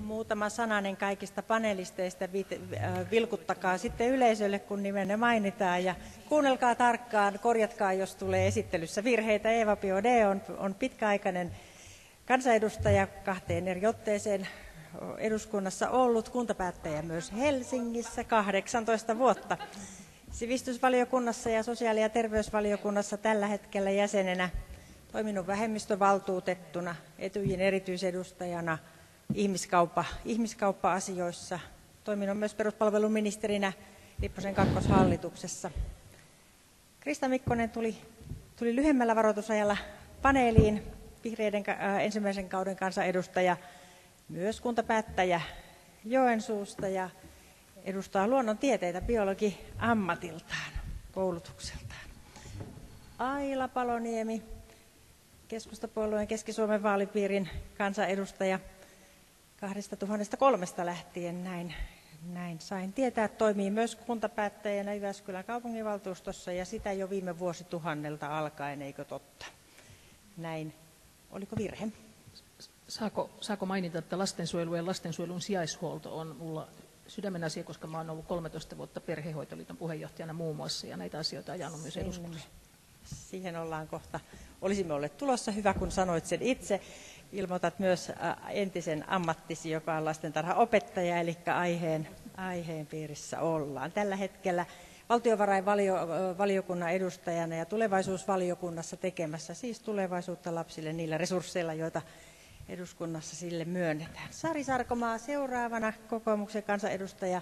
muutama sananen kaikista panelisteista. Vilkuttakaa sitten yleisölle, kun nimenne mainitaan. Ja kuunnelkaa tarkkaan, korjatkaa, jos tulee esittelyssä virheitä. Eva Biaudet on pitkäaikainen kansanedustaja, 2 eri otteeseen eduskunnassa ollut, kuntapäättäjä myös Helsingissä 18 vuotta. Sivistysvaliokunnassa ja sosiaali- ja terveysvaliokunnassa tällä hetkellä jäsenenä, toiminut vähemmistövaltuutettuna, Etyjin erityisedustajana ihmiskauppa-asioissa, toiminut myös peruspalveluministerinä Lipposen kakkoshallituksessa. Krista Mikkonen tuli lyhyemmällä varoitusajalla paneeliin, vihreiden ensimmäisen kauden kansanedustaja, myös kuntapäättäjä Joensuusta ja edustaa luonnontieteitä, biologi ammatiltaan, koulutukseltaan. Aila Paloniemi, Keskustapuolueen Keski-Suomen vaalipiirin kansanedustaja 2003 lähtien, näin sain tietää, toimii myös kuntapäättäjänä Jyväskylän kaupunginvaltuustossa ja sitä jo viime vuosituhannelta alkaen, eikö totta? Näin. Oliko virhe? Saako mainita, että lastensuojelu ja lastensuojelun sijaishuolto on mulla sydämen asia, koska mä oon ollut 13 vuotta Perhehoitoliiton puheenjohtajana muun muassa ja näitä asioita ajanut myös eduskunnassa. Siihen ollaan kohta. Olisimme olleet tulossa, hyvä kun sanoit sen itse. Ilmoitat myös entisen ammattisi, joka on lastentarhaopettaja, eli aiheen piirissä ollaan. Tällä hetkellä valtiovarainvaliokunnan edustajana ja tulevaisuusvaliokunnassa tekemässä siis tulevaisuutta lapsille niillä resursseilla, joita eduskunnassa sille myönnetään. Sari Sarkomaa seuraavana, kokoomuksen kansanedustaja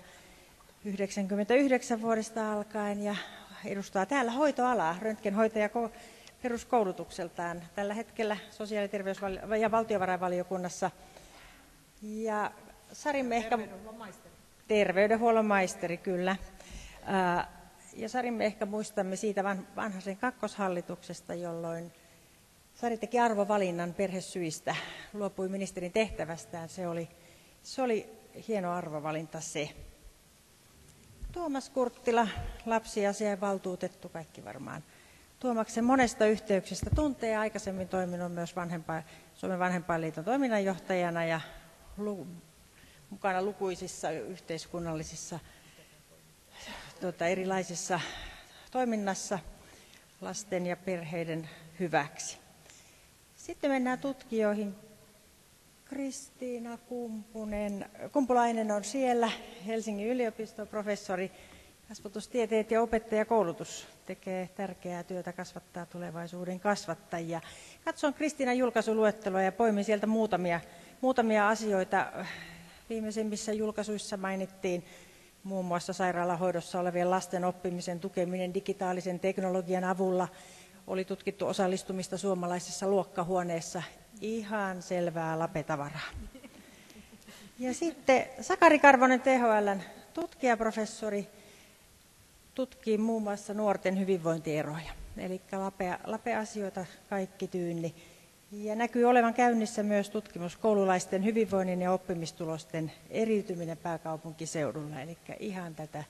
99 vuodesta alkaen ja edustaa täällä hoitoalaa, röntgenhoitaja peruskoulutukseltaan. Tällä hetkellä sosiaali- ja terveys- ja valtiovarainvaliokunnassa. Ja Sarimme ehkä terveydenhuollon maisteri, kyllä. Ja Sarimme ehkä muistamme siitä vanhaisen kakkoshallituksesta, jolloin Sari teki arvovalinnan perhesyistä, luopui ministerin tehtävästään. Se oli hieno arvovalinta se. Tuomas Kurttila, lapsiasiainvaltuutettu, kaikki varmaan Tuomaksen monesta yhteyksestä tuntee, aikaisemmin toiminut myös Suomen vanhempainliiton toiminnanjohtajana ja mukana lukuisissa yhteiskunnallisissa erilaisissa toiminnassa lasten ja perheiden hyväksi. Sitten mennään tutkijoihin. Kristiina Kumpulainen on siellä, Helsingin yliopiston professori, kasvatustieteet ja opettajakoulutus, tekee tärkeää työtä, kasvattaa tulevaisuuden kasvattajia. Katson Kristiinan julkaisuluetteloa ja poimin sieltä muutamia asioita. Viimeisimmissä julkaisuissa mainittiin muun muassa sairaalahoidossa olevien lasten oppimisen tukeminen digitaalisen teknologian avulla. Oli tutkittu osallistumista suomalaisessa luokkahuoneessa. Ihan selvää lapetavaraa. Ja sitten Sakari Karvonen, THL:n tutkijaprofessori, tutkii muun muassa nuorten hyvinvointieroja. Eli lapea-asioita kaikki tyynni. Ja näkyy olevan käynnissä myös tutkimus koululaisten hyvinvoinnin ja oppimistulosten eriytyminen pääkaupunkiseudulla. Eli ihan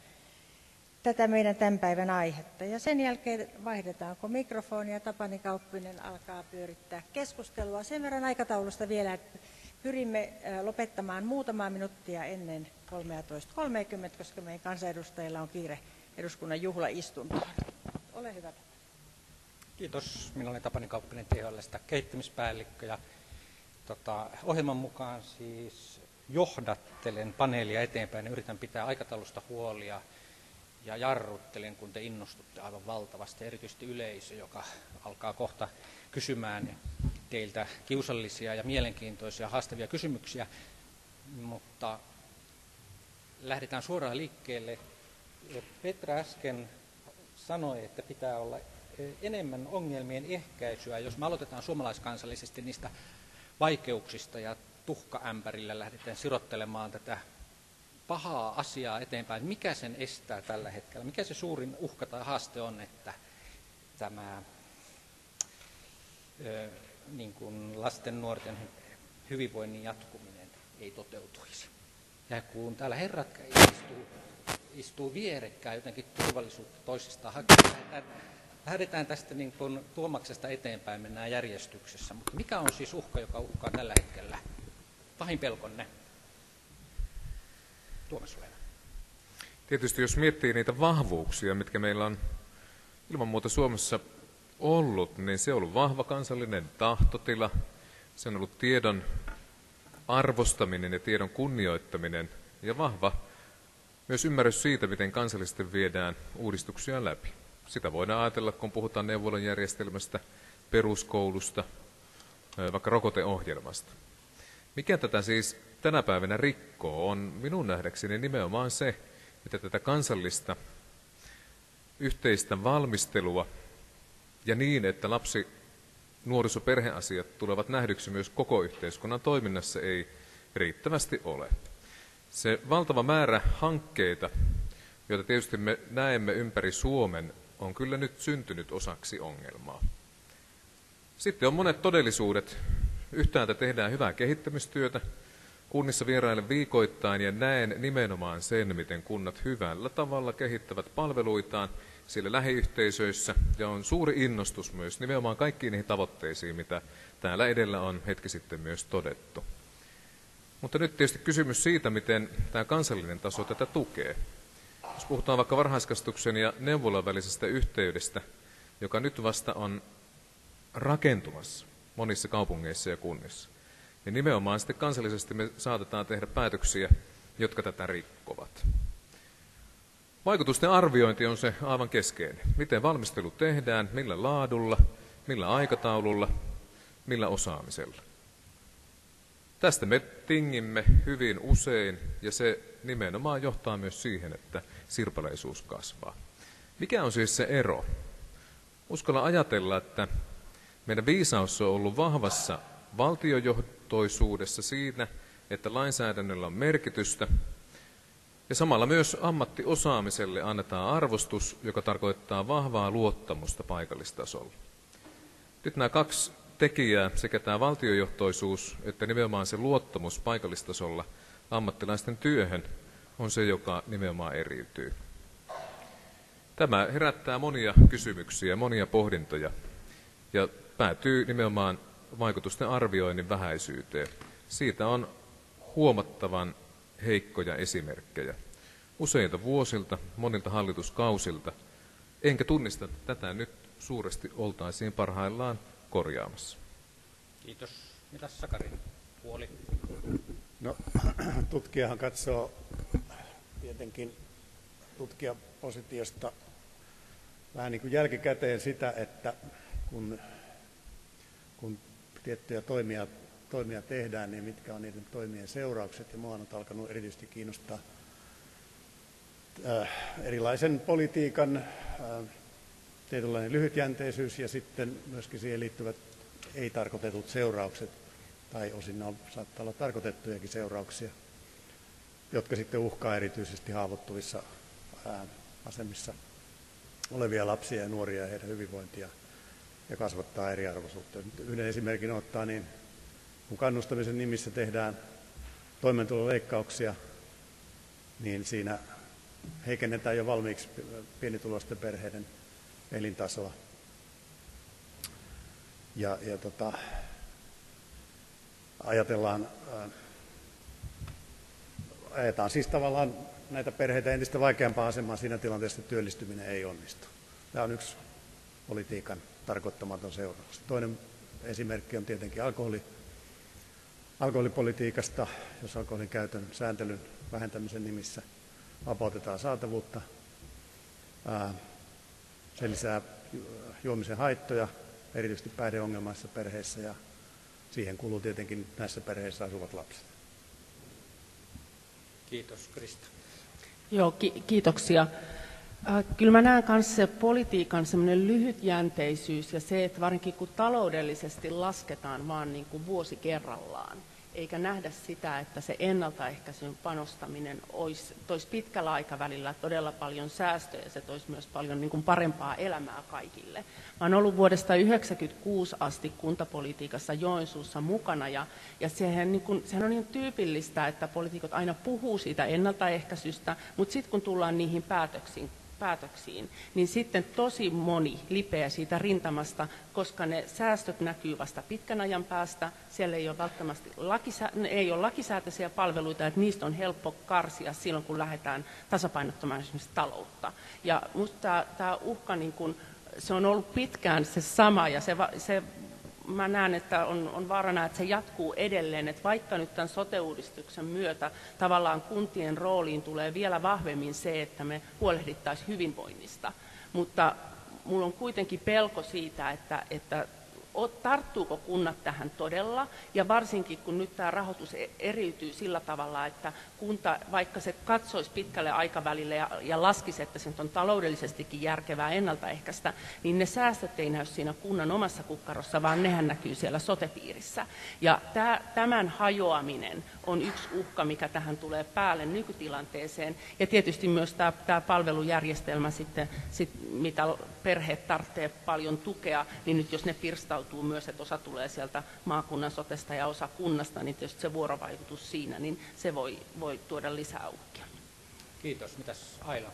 tätä meidän tämän päivän aihetta. Ja sen jälkeen vaihdetaanko mikrofonia. Tapani Kauppinen alkaa pyörittää keskustelua. Sen verran aikataulusta vielä, että pyrimme lopettamaan muutamaa minuuttia ennen 13.30, koska meidän kansanedustajilla on kiire eduskunnan juhlaistuntoon. Ole hyvä. Kiitos. Minä olen Tapani Kauppinen THL:stä kehittämispäällikkö. Ja, ohjelman mukaan siis johdattelen paneelia eteenpäin ja yritän pitää aikataulusta huolia. Ja jarruttelen, kun te innostutte aivan valtavasti, erityisesti yleisö, joka alkaa kohta kysymään teiltä kiusallisia ja mielenkiintoisia haastavia kysymyksiä. Mutta lähdetään suoraan liikkeelle. Petra äsken sanoi, että pitää olla enemmän ongelmien ehkäisyä, jos me aloitetaan suomalaiskansallisesti niistä vaikeuksista ja tuhkaämpärillä lähdetään sirottelemaan tätä pahaa asiaa eteenpäin. Mikä sen estää tällä hetkellä? Mikä se suurin uhka tai haaste on, että tämä niin kuin lasten nuorten hyvinvoinnin jatkuminen ei toteutuisi? Ja kun täällä herrat istuu vierekkäin jotenkin turvallisuutta toisistaan hakemaan, lähdetään tästä niin kuin Tuomaksesta eteenpäin, mennään järjestyksessä. Mutta mikä on siis uhka, joka uhkaa tällä hetkellä? Pahin pelkonne? Tuomas Oehma. Tietysti jos miettii niitä vahvuuksia, mitkä meillä on ilman muuta Suomessa ollut, niin se on ollut vahva kansallinen tahtotila, se on ollut tiedon arvostaminen ja tiedon kunnioittaminen ja vahva myös ymmärrys siitä, miten kansallisesti viedään uudistuksia läpi. Sitä voidaan ajatella, kun puhutaan neuvolajärjestelmästä, peruskoulusta, vaikka rokoteohjelmasta. Mikä tätä siis tänä päivänä rikkoo, on minun nähdäkseni nimenomaan se, että tätä kansallista yhteistä valmistelua ja niin, että lapsi, nuoriso- perheasiat tulevat nähdyksi myös koko yhteiskunnan toiminnassa ei riittävästi ole. Se valtava määrä hankkeita, joita tietysti me näemme ympäri Suomen, on kyllä nyt syntynyt osaksi ongelmaa. Sitten on monet todellisuudet. Yhtäältä tehdään hyvää kehittämistyötä. Kunnissa vierailen viikoittain ja näen nimenomaan sen, miten kunnat hyvällä tavalla kehittävät palveluitaan siellä lähiyhteisöissä. Ja on suuri innostus myös nimenomaan kaikkiin niihin tavoitteisiin, mitä täällä edellä on hetki sitten myös todettu. Mutta nyt tietysti kysymys siitä, miten tämä kansallinen taso tätä tukee. Jos puhutaan vaikka varhaiskasvatuksen ja neuvolan välisestä yhteydestä, joka nyt vasta on rakentumassa monissa kaupungeissa ja kunnissa, niin nimenomaan sitten kansallisesti me saatetaan tehdä päätöksiä, jotka tätä rikkovat. Vaikutusten arviointi on se aivan keskeinen. Miten valmistelu tehdään, millä laadulla, millä aikataululla, millä osaamisella. Tästä me tingimme hyvin usein, ja se nimenomaan johtaa myös siihen, että sirpaleisuus kasvaa. Mikä on siis se ero? Uskallan ajatella, että meidän viisaus on ollut vahvassa valtiojohtoisuudessa siinä, että lainsäädännöllä on merkitystä, ja samalla myös ammattiosaamiselle annetaan arvostus, joka tarkoittaa vahvaa luottamusta paikallistasolla. Nyt nämä kaksi tekijää, sekä tämä valtiojohtoisuus että nimenomaan se luottamus paikallistasolla ammattilaisten työhön, on se, joka nimenomaan eriytyy. Tämä herättää monia kysymyksiä, monia pohdintoja ja päätyy nimenomaan vaikutusten arvioinnin vähäisyyteen. Siitä on huomattavan heikkoja esimerkkejä useilta vuosilta, monilta hallituskausilta, enkä tunnista, että tätä nyt suuresti oltaisiin parhaillaan korjaamassa. Kiitos. Mitäs Sakarin puoli? No, tutkijahan katsoo tietenkin tutkijapositiosta vähän niin kuin jälkikäteen sitä, että kun tiettyjä toimia tehdään, niin mitkä on niiden toimien seuraukset. Ja minua on alkanut erityisesti kiinnostaa erilaisen politiikan tietynlainen lyhytjänteisyys ja sitten myöskin siihen liittyvät ei-tarkoitetut seuraukset, tai osin ne saattaa olla tarkoitettujakin seurauksia, jotka sitten uhkaa erityisesti haavoittuvissa asemissa olevia lapsia ja nuoria ja heidän hyvinvointia ja kasvattaa eriarvoisuutta. Yhden esimerkin ottaa, niin kun kannustamisen nimissä tehdään toimeentuloleikkauksia, niin siinä heikennetään jo valmiiksi pienituloisten perheiden elintasoa. Ajetaan siis tavallaan näitä perheitä entistä vaikeampaan asemaan siinä tilanteessa, että työllistyminen ei onnistu. Tämä on yksi politiikan tarkoittamaton seuraus. Toinen esimerkki on tietenkin alkoholipolitiikasta, jos alkoholin käytön sääntelyn vähentämisen nimissä vapautetaan saatavuutta. Se lisää juomisen haittoja, erityisesti päihdeongelmaisissa perheissä, ja siihen kuluu tietenkin näissä perheissä asuvat lapset. Kiitos. Krista. Joo, kiitoksia. Kyllä mä näen myös se politiikan semmoinen lyhytjänteisyys ja se, että varsinkin kun taloudellisesti lasketaan vaan niin kuin vuosi kerrallaan, eikä nähdä sitä, että se ennaltaehkäisyn panostaminen toisi pitkällä aikavälillä todella paljon säästöjä, se toisi myös paljon niin kuin parempaa elämää kaikille. Mä olen ollut vuodesta 1996 asti kuntapolitiikassa Joensuussa mukana, ja sehän on niin tyypillistä, että poliitikot aina puhuu siitä ennaltaehkäisystä, mutta sitten kun tullaan niihin päätöksiin, päätöksiin, niin sitten tosi moni lipeää siitä rintamasta, koska ne säästöt näkyy vasta pitkän ajan päästä. Siellä ei ole välttämättä lakisääteisiä palveluita, että niistä on helppo karsia silloin, kun lähdetään tasapainottamaan esimerkiksi taloutta. Ja minusta tämä uhka, niin kun, se on ollut pitkään se sama, ja mä näen, että on vaarana, että se jatkuu edelleen, että vaikka nyt tämän sote-uudistuksen myötä tavallaan kuntien rooliin tulee vielä vahvemmin se, että me huolehdittaisiin hyvinvoinnista, mutta minulla on kuitenkin pelko siitä, että tarttuuko kunnat tähän todella, ja varsinkin kun nyt tämä rahoitus eriytyy sillä tavalla, että kunta, vaikka se katsoisi pitkälle aikavälille ja laskisi, että se on taloudellisestikin järkevää ennaltaehkäistä, niin ne säästöt ei näy siinä kunnan omassa kukkarossa, vaan nehän näkyy siellä sote-piirissä. Ja tämän hajoaminen on yksi uhka, mikä tähän tulee päälle nykytilanteeseen, ja tietysti myös tämä palvelujärjestelmä sitten, mitä perheet tarvitsee paljon tukea, niin nyt jos ne pirstautuu myös, että osa tulee sieltä maakunnan sotesta ja osa kunnasta, niin tietysti se vuorovaikutus siinä, niin se voi tuoda lisää uhkia. Kiitos. Mitäs Aila?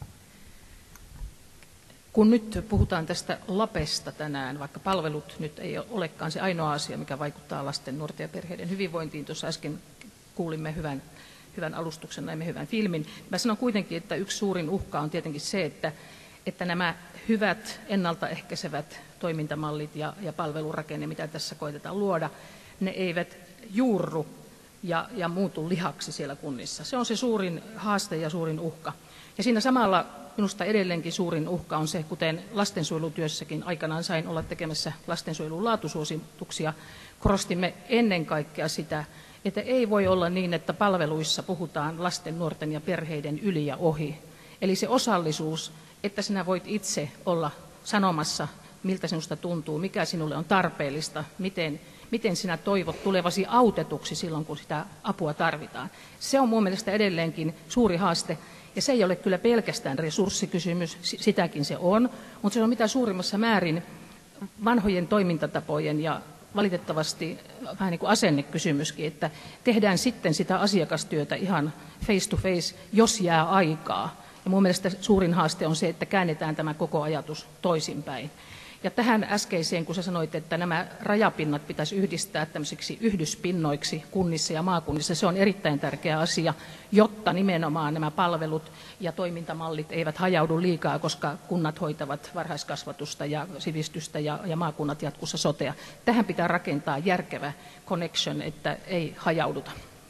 Kun nyt puhutaan tästä LAPesta tänään, vaikka palvelut nyt ei olekaan se ainoa asia, mikä vaikuttaa lasten, nuorten ja perheiden hyvinvointiin, tuossa äsken kuulimme hyvän alustuksen, näimme hyvän filmin. Mä sanon kuitenkin, että yksi suurin uhka on tietenkin se, että nämä hyvät ennaltaehkäisevät toimintamallit ja palvelurakenne, mitä tässä koitetaan luoda, ne eivät juurru ja muutu lihaksi siellä kunnissa. Se on se suurin haaste ja suurin uhka. Ja siinä samalla minusta edelleenkin suurin uhka on se, kuten lastensuojelutyössäkin aikanaan sain olla tekemässä lastensuojelun laatusuosituksia, korostimme ennen kaikkea sitä, että ei voi olla niin, että palveluissa puhutaan lasten, nuorten ja perheiden yli ja ohi. Eli se osallisuus, että sinä voit itse olla sanomassa, miltä sinusta tuntuu, mikä sinulle on tarpeellista, miten sinä toivot tulevasi autetuksi silloin, kun sitä apua tarvitaan. Se on mun mielestä edelleenkin suuri haaste, ja se ei ole kyllä pelkästään resurssikysymys, sitäkin se on, mutta se on mitä suurimmassa määrin vanhojen toimintatapojen ja valitettavasti vähän niin kuin asennekysymyskin, että tehdään sitten sitä asiakastyötä ihan face to face, jos jää aikaa. Ja mun mielestä suurin haaste on se, että käännetään tämä koko ajatus toisinpäin. Ja tähän äskeiseen, kun sä sanoit, että nämä rajapinnat pitäisi yhdistää tämmöisiksi yhdyspinnoiksi kunnissa ja maakunnissa, se on erittäin tärkeä asia, jotta nimenomaan nämä palvelut ja toimintamallit eivät hajaudu liikaa, koska kunnat hoitavat varhaiskasvatusta ja sivistystä ja maakunnat jatkossa sotea. Tähän pitää rakentaa järkevä connection, että ei hajauduta.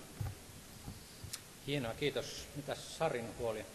Hienoa, kiitos. Mitäs Sarin huoli?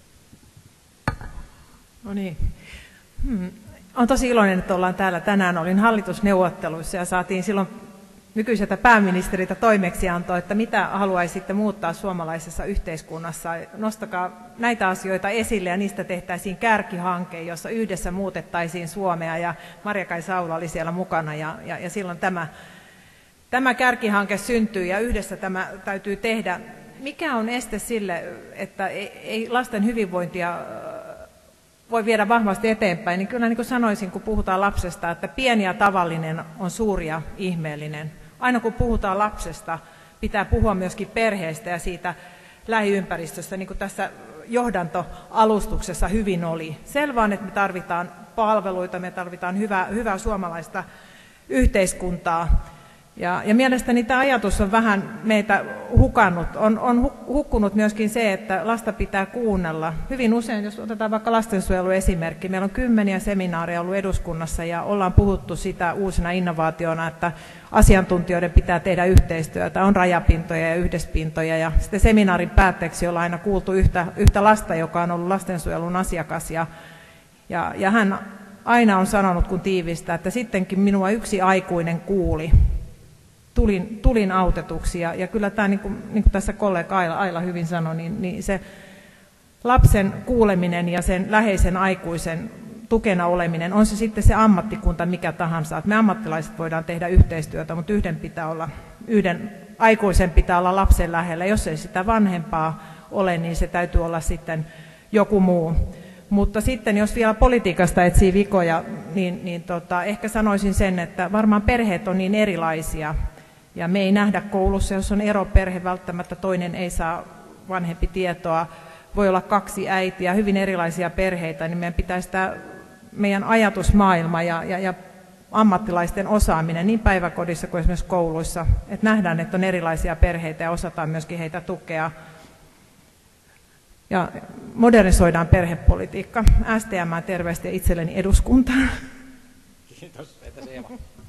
No niin. Olen tosi iloinen, että ollaan täällä tänään. Olin hallitusneuvotteluissa ja saatiin silloin nykyiseltä pääministeriltä toimeksianto, että mitä haluaisitte muuttaa suomalaisessa yhteiskunnassa. Nostakaa näitä asioita esille ja niistä tehtäisiin kärkihanke, jossa yhdessä muutettaisiin Suomea. Ja Marja-Kai Saula oli siellä mukana ja silloin tämä kärkihanke syntyi ja yhdessä tämä täytyy tehdä. Mikä on este sille, että ei lasten hyvinvointia voi viedä vahvasti eteenpäin, niin kyllä niin kuin sanoisin, kun puhutaan lapsesta, että pieni ja tavallinen on suuri ja ihmeellinen. Aina kun puhutaan lapsesta, pitää puhua myöskin perheestä ja siitä lähiympäristöstä, niin kuin tässä johdantoalustuksessa hyvin oli. Selvä on, että me tarvitaan palveluita, me tarvitaan hyvää suomalaista yhteiskuntaa. Ja mielestäni tämä ajatus on vähän meitä hukannut. On hukkunut myöskin se, että lasta pitää kuunnella. Hyvin usein, jos otetaan vaikka lastensuojeluesimerkki, meillä on 10 seminaaria ollut eduskunnassa ja ollaan puhuttu sitä uusina innovaationa, että asiantuntijoiden pitää tehdä yhteistyötä. On rajapintoja ja yhdespintoja ja sitten seminaarin päätteeksi ollaan aina kuultu yhtä lasta, joka on ollut lastensuojelun asiakas ja hän aina on sanonut, kun tiivistää, että sittenkin minua yksi aikuinen kuuli. Tulin autetuksi ja kyllä tämä, niin kuin tässä kollega Aila hyvin sanoi, niin se lapsen kuuleminen ja sen läheisen aikuisen tukena oleminen, on se sitten se ammattikunta mikä tahansa, että me ammattilaiset voidaan tehdä yhteistyötä, mutta yhden aikuisen pitää olla lapsen lähellä. Jos ei sitä vanhempaa ole, niin se täytyy olla sitten joku muu. Mutta sitten jos vielä politiikasta etsii vikoja, niin ehkä sanoisin sen, että varmaan perheet on niin erilaisia. Ja me ei nähdä koulussa, jos on eroperhe, välttämättä toinen ei saa vanhempi tietoa. voi olla 2 äitiä, hyvin erilaisia perheitä, niin meidän pitäisi tämä meidän ajatusmaailma ja ammattilaisten osaaminen niin päiväkodissa kuin esimerkiksi kouluissa, että nähdään, että on erilaisia perheitä ja osataan myöskin heitä tukea. Ja modernisoidaan perhepolitiikka. STM terveistä itselleni eduskuntaan. Kiitos. Entäs Eeva?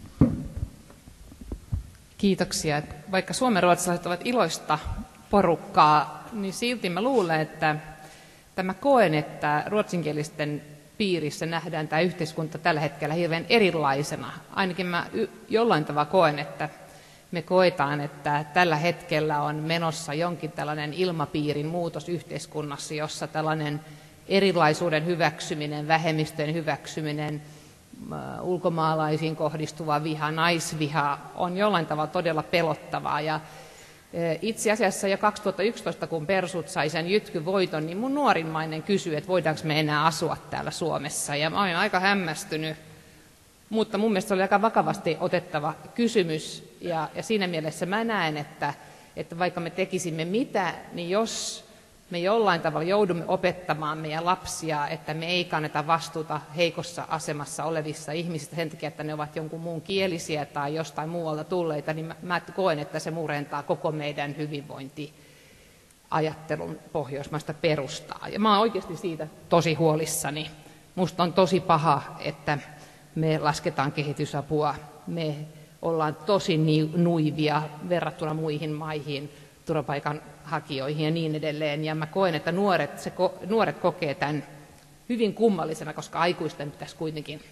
Kiitoksia. Vaikka suomenruotsalaiset ovat iloista porukkaa, niin silti mä luulen, että mä koen, että ruotsinkielisten piirissä nähdään tämä yhteiskunta tällä hetkellä hirveän erilaisena. Ainakin mä jollain tavalla koen, että me koetaan, että tällä hetkellä on menossa jonkin tällainen ilmapiirin muutos yhteiskunnassa, jossa tällainen erilaisuuden hyväksyminen, vähemmistöjen hyväksyminen, ulkomaalaisiin kohdistuva viha, naisviha on jollain tavalla todella pelottavaa. Ja itse asiassa jo 2011, kun Persut sai sen jytkyvoiton, niin mun nuorimmainen kysyi, että voidaanko me enää asua täällä Suomessa. Ja mä olin aika hämmästynyt, mutta mun mielestä se oli aika vakavasti otettava kysymys. Ja siinä mielessä mä näen, että vaikka me tekisimme mitä, niin jos me jollain tavalla joudumme opettamaan meidän lapsia, että me ei kanneta vastuuta heikossa asemassa olevissa ihmisistä sen takia, että ne ovat jonkun muun kielisiä tai jostain muualta tulleita, niin mä koen, että se murentaa koko meidän hyvinvointiajattelun pohjoismaista perustaa. Ja mä oon oikeasti siitä tosi huolissani. Musta on tosi paha, että me lasketaan kehitysapua, me ollaan tosi nuivia verrattuna muihin maihin, turvapaikanhakijoihin ja niin edelleen. Ja mä koen, että nuoret kokee tämän hyvin kummallisena, koska aikuisten pitäisi kuitenkin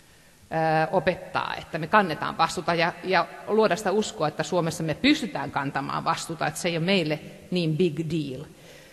opettaa, että me kannetaan vastuuta ja luoda sitä uskoa, että Suomessa me pystytään kantamaan vastuuta, että se ei ole meille niin big deal.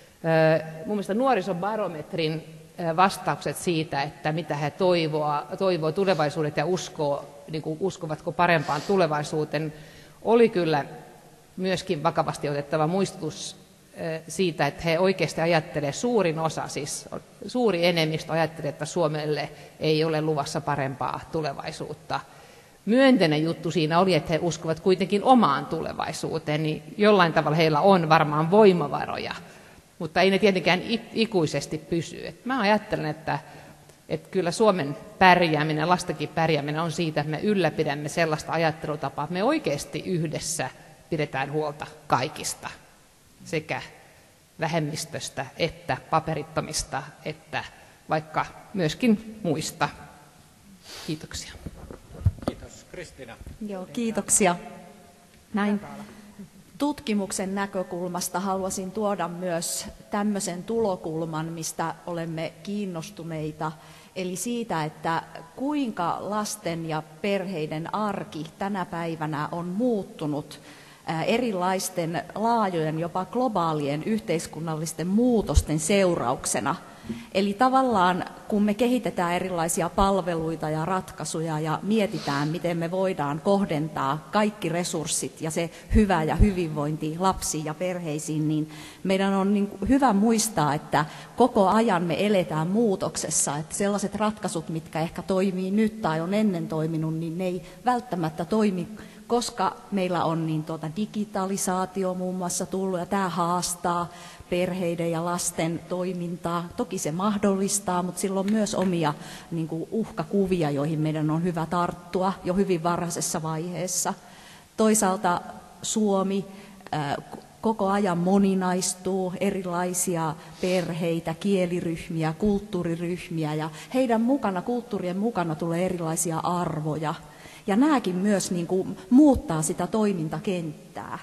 Mun mielestä nuorisobarometrin vastaukset siitä, että mitä he toivoo tulevaisuudet ja uskovatko parempaan tulevaisuuteen, oli kyllä myöskin vakavasti otettava muistutus siitä, että he oikeasti ajattelee, suurin osa, siis suuri enemmistö ajattelee, että Suomelle ei ole luvassa parempaa tulevaisuutta. Myönteinen juttu siinä oli, että he uskovat kuitenkin omaan tulevaisuuteen, niin jollain tavalla heillä on varmaan voimavaroja, mutta ei ne tietenkään ikuisesti pysy. Mä ajattelen, että kyllä Suomen pärjääminen, lastenkin pärjääminen on siitä, että me ylläpidämme sellaista ajattelutapaa, että me oikeasti yhdessä pidetään huolta kaikista, sekä vähemmistöstä että paperittomista, että vaikka myöskin muista. Kiitoksia. Kiitos. Kristiina. Joo, kiitoksia. Näin tutkimuksen näkökulmasta haluaisin tuoda myös tämmöisen tulokulman, mistä olemme kiinnostuneita, eli siitä, että kuinka lasten ja perheiden arki tänä päivänä on muuttunut erilaisten laajojen, jopa globaalien yhteiskunnallisten muutosten seurauksena. Eli tavallaan kun me kehitetään erilaisia palveluita ja ratkaisuja ja mietitään, miten me voidaan kohdentaa kaikki resurssit ja se hyvä ja hyvinvointi lapsiin ja perheisiin, niin meidän on hyvä muistaa, että koko ajan me eletään muutoksessa, että sellaiset ratkaisut, mitkä ehkä toimii nyt tai on ennen toiminut, niin ne ei välttämättä toimi, koska meillä on digitalisaatio muun muassa tullut ja tämä haastaa perheiden ja lasten toimintaa. Toki se mahdollistaa, mutta sillä on myös omia uhkakuvia, joihin meidän on hyvä tarttua jo hyvin varhaisessa vaiheessa. Toisaalta Suomi koko ajan moninaistuu, erilaisia perheitä, kieliryhmiä, kulttuuriryhmiä ja heidän mukana, kulttuurien mukana tulee erilaisia arvoja. Ja nämäkin myös muuttaa sitä toimintakenttää.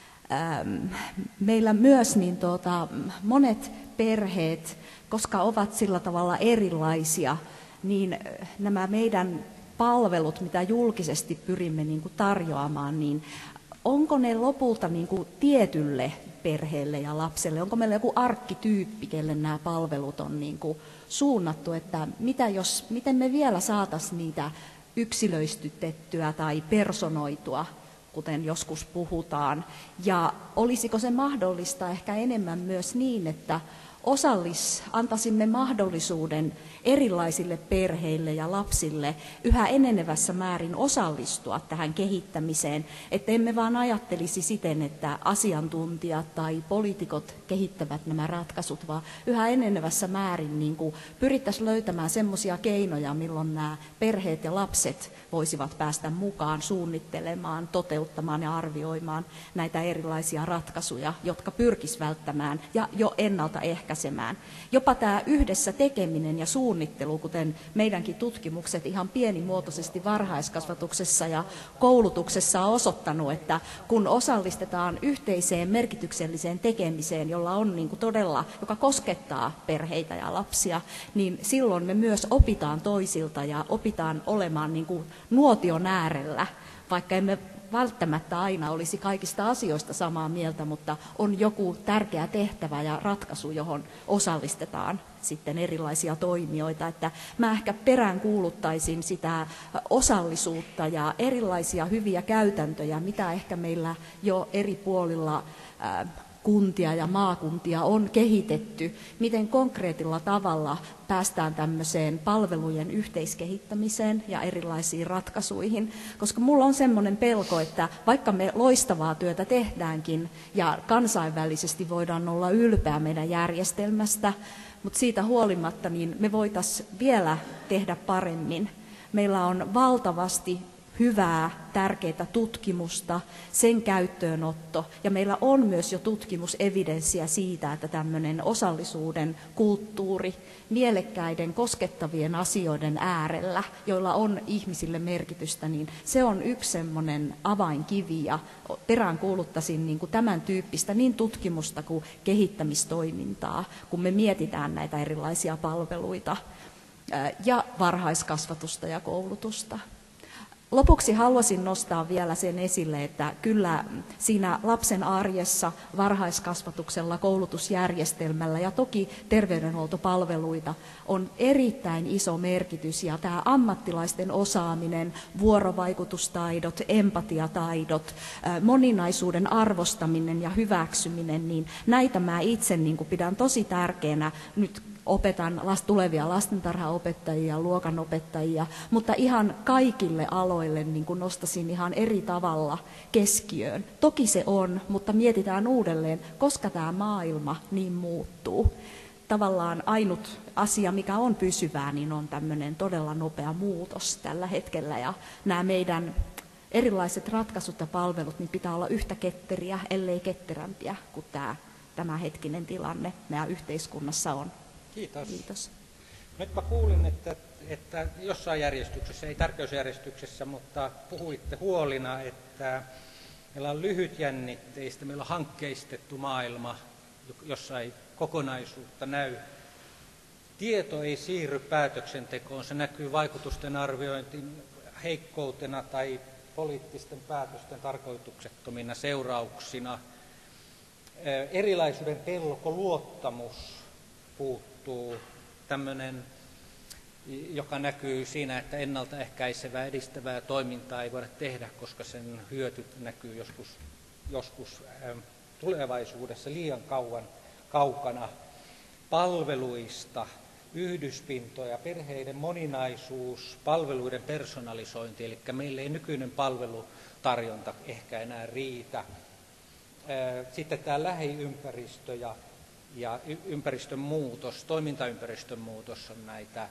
Meillä myös monet perheet, koska ovat sillä tavalla erilaisia, niin nämä meidän palvelut, mitä julkisesti pyrimme tarjoamaan, niin onko ne lopulta tietylle perheelle ja lapselle? Onko meillä joku arkkityyppi, kelle nämä palvelut on suunnattu? Että miten me vielä saataisiin niitä yksilöistytettyä tai personoitua, kuten joskus puhutaan. Ja olisiko se mahdollista ehkä enemmän myös niin, että antaisimme mahdollisuuden erilaisille perheille ja lapsille yhä enenevässä määrin osallistua tähän kehittämiseen, että emme vaan ajattelisi siten, että asiantuntijat tai poliitikot kehittävät nämä ratkaisut, vaan yhä enenevässä määrin niin kuin pyrittäisiin löytämään semmoisia keinoja, milloin nämä perheet ja lapset voisivat päästä mukaan suunnittelemaan, toteuttamaan ja arvioimaan näitä erilaisia ratkaisuja, jotka pyrkisivät välttämään ja jo ennaltaehkäisemään. Jopa tämä yhdessä tekeminen ja suunnittelu, kuten meidänkin tutkimukset ihan pienimuotoisesti varhaiskasvatuksessa ja koulutuksessa on osoittanut, että kun osallistetaan yhteiseen merkitykselliseen tekemiseen, jolla on niin kuin todella, joka koskettaa perheitä ja lapsia, niin silloin me myös opitaan toisilta ja opitaan olemaan niin kuin nuotion äärellä, vaikka emme välttämättä aina olisi kaikista asioista samaa mieltä, mutta on joku tärkeä tehtävä ja ratkaisu, johon osallistetaan sitten erilaisia toimijoita. Että mä ehkä peräänkuuluttaisin sitä osallisuutta ja erilaisia hyviä käytäntöjä, mitä ehkä meillä jo eri puolilla kuntia ja maakuntia on kehitetty, miten konkreettilla tavalla päästään tämmöiseen palvelujen yhteiskehittämiseen ja erilaisiin ratkaisuihin. Koska mulla on semmoinen pelko, että vaikka me loistavaa työtä tehdäänkin ja kansainvälisesti voidaan olla ylpeä meidän järjestelmästä, mutta siitä huolimatta niin me voitaisiin vielä tehdä paremmin. Meillä on valtavasti hyvää, tärkeää tutkimusta, sen käyttöönotto. Ja meillä on myös jo tutkimusevidenssiä siitä, että tämmöinen osallisuuden kulttuuri mielekkäiden, koskettavien asioiden äärellä, joilla on ihmisille merkitystä, niin se on yksi semmoinen avainkivi. Ja peräänkuuluttaisin niin kuin tämän tyyppistä niin tutkimusta kuin kehittämistoimintaa, kun me mietitään näitä erilaisia palveluita ja varhaiskasvatusta ja koulutusta. Lopuksi haluaisin nostaa vielä sen esille, että kyllä siinä lapsen arjessa, varhaiskasvatuksella, koulutusjärjestelmällä ja toki terveydenhuoltopalveluita on erittäin iso merkitys. Ja tämä ammattilaisten osaaminen, vuorovaikutustaidot, empatiataidot, moninaisuuden arvostaminen ja hyväksyminen, niin näitä mä itse niin kuin pidän tosi tärkeänä. Nyt opetan tulevia lastentarhaopettajia, luokanopettajia, mutta ihan kaikille aloille niin kuin nostaisin ihan eri tavalla keskiöön. Toki se on, mutta mietitään uudelleen, koska tämä maailma niin muuttuu. Tavallaan ainut asia, mikä on pysyvää, niin on tämmöinen todella nopea muutos tällä hetkellä. Ja nämä meidän erilaiset ratkaisut ja palvelut niin pitää olla yhtä ketteriä, ellei ketterämpiä kuin tämä hetkinen tilanne meidän yhteiskunnassa on. Kiitos. Kiitos. Nyt mä kuulin, että jossain järjestyksessä, ei tärkeysjärjestyksessä, mutta puhuitte huolina, että meillä on lyhytjännitteistä, meillä on hankkeistettu maailma, jossa ei kokonaisuutta näy. Tieto ei siirry päätöksentekoon, se näkyy vaikutusten arviointiin heikkoutena tai poliittisten päätösten tarkoituksettomina seurauksina. Erilaisuuden pelko, luottamus puuttuu, tämmöinen, joka näkyy siinä, että ennaltaehkäisevää, edistävää toimintaa ei voida tehdä, koska sen hyöty näkyy joskus tulevaisuudessa liian kaukana. Palveluista, yhdyspintoja, perheiden moninaisuus, palveluiden personalisointi, eli meillä ei nykyinen palvelutarjonta ehkä enää riitä. Sitten tämä lähiympäristö ja ympäristön muutos, toimintaympäristön muutos on näitä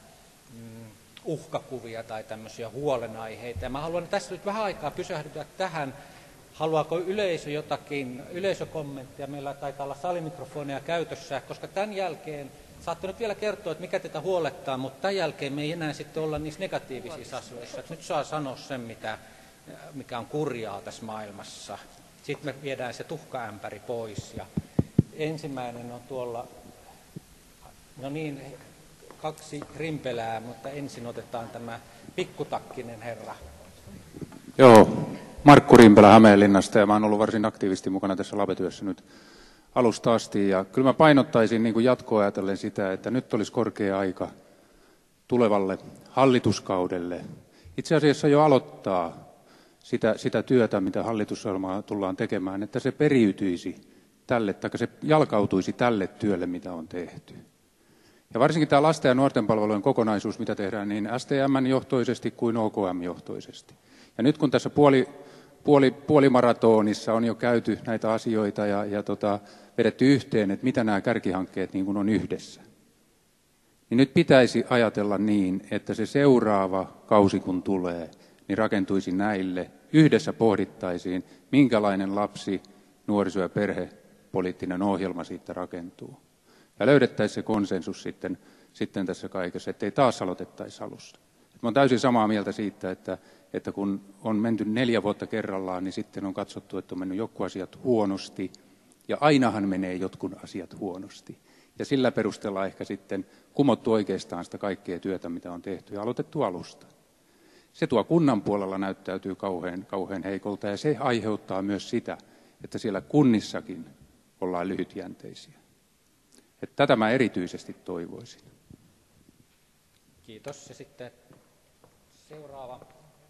uhkakuvia tai tämmöisiä huolenaiheita. Ja mä haluan tässä nyt vähän aikaa pysähdytä tähän. Haluaako yleisö jotakin yleisökommenttia? Meillä taitaa olla salimikrofoneja käytössä, koska tämän jälkeen, saatte nyt vielä kertoa, että mikä teitä huolettaa, mutta tämän jälkeen me ei enää sitten olla niissä negatiivisissa asioissa. Että nyt saa sanoa sen, mikä on kurjaa tässä maailmassa. Sitten me viedään se tuhkaämpäri pois. Ja ensimmäinen on tuolla, no niin, 2 rimpelää, mutta ensin otetaan tämä pikkutakkinen herra. Joo, Markku Rimpelä Hämeenlinnasta, ja mä oon ollut varsin aktiivisesti mukana tässä labetyössä nyt alusta asti. Ja kyllä mä painottaisin niin kuin jatkoa ajatellen sitä, että nyt olisi korkea aika tulevalle hallituskaudelle itse asiassa jo aloittaa sitä työtä, mitä hallitusohjelmaa tullaan tekemään, että se periytyisi tälle, tai se jalkautuisi tälle työlle, mitä on tehty. Ja varsinkin tämä lasten ja nuorten palvelujen kokonaisuus, mitä tehdään niin STM-johtoisesti kuin OKM-johtoisesti. Ja nyt kun tässä puolimaratonissa on jo käyty näitä asioita ja vedetty yhteen, että mitä nämä kärkihankkeet niin kuin on yhdessä, niin nyt pitäisi ajatella niin, että se seuraava kausi kun tulee, niin rakentuisi näille. Yhdessä pohdittaisiin, minkälainen lapsi, nuoriso- ja perhepoliittinen ohjelma siitä rakentuu. Ja löydettäisiin se konsensus sitten tässä kaikessa, ettei taas aloitettaisi alusta. Mä olen täysin samaa mieltä siitä, että kun on menty 4 vuotta kerrallaan, niin sitten on katsottu, että on mennyt jotkut asiat huonosti. Ja ainahan menee jotkut asiat huonosti. Ja sillä perusteella ehkä sitten kumottu oikeastaan sitä kaikkea työtä, mitä on tehty ja aloitettu alusta. Se tuo kunnan puolella näyttäytyy kauhean heikolta ja se aiheuttaa myös sitä, että siellä kunnissakin ollaan lyhytjänteisiä. Että tätä mä erityisesti toivoisin. Kiitos. Ja sitten seuraava.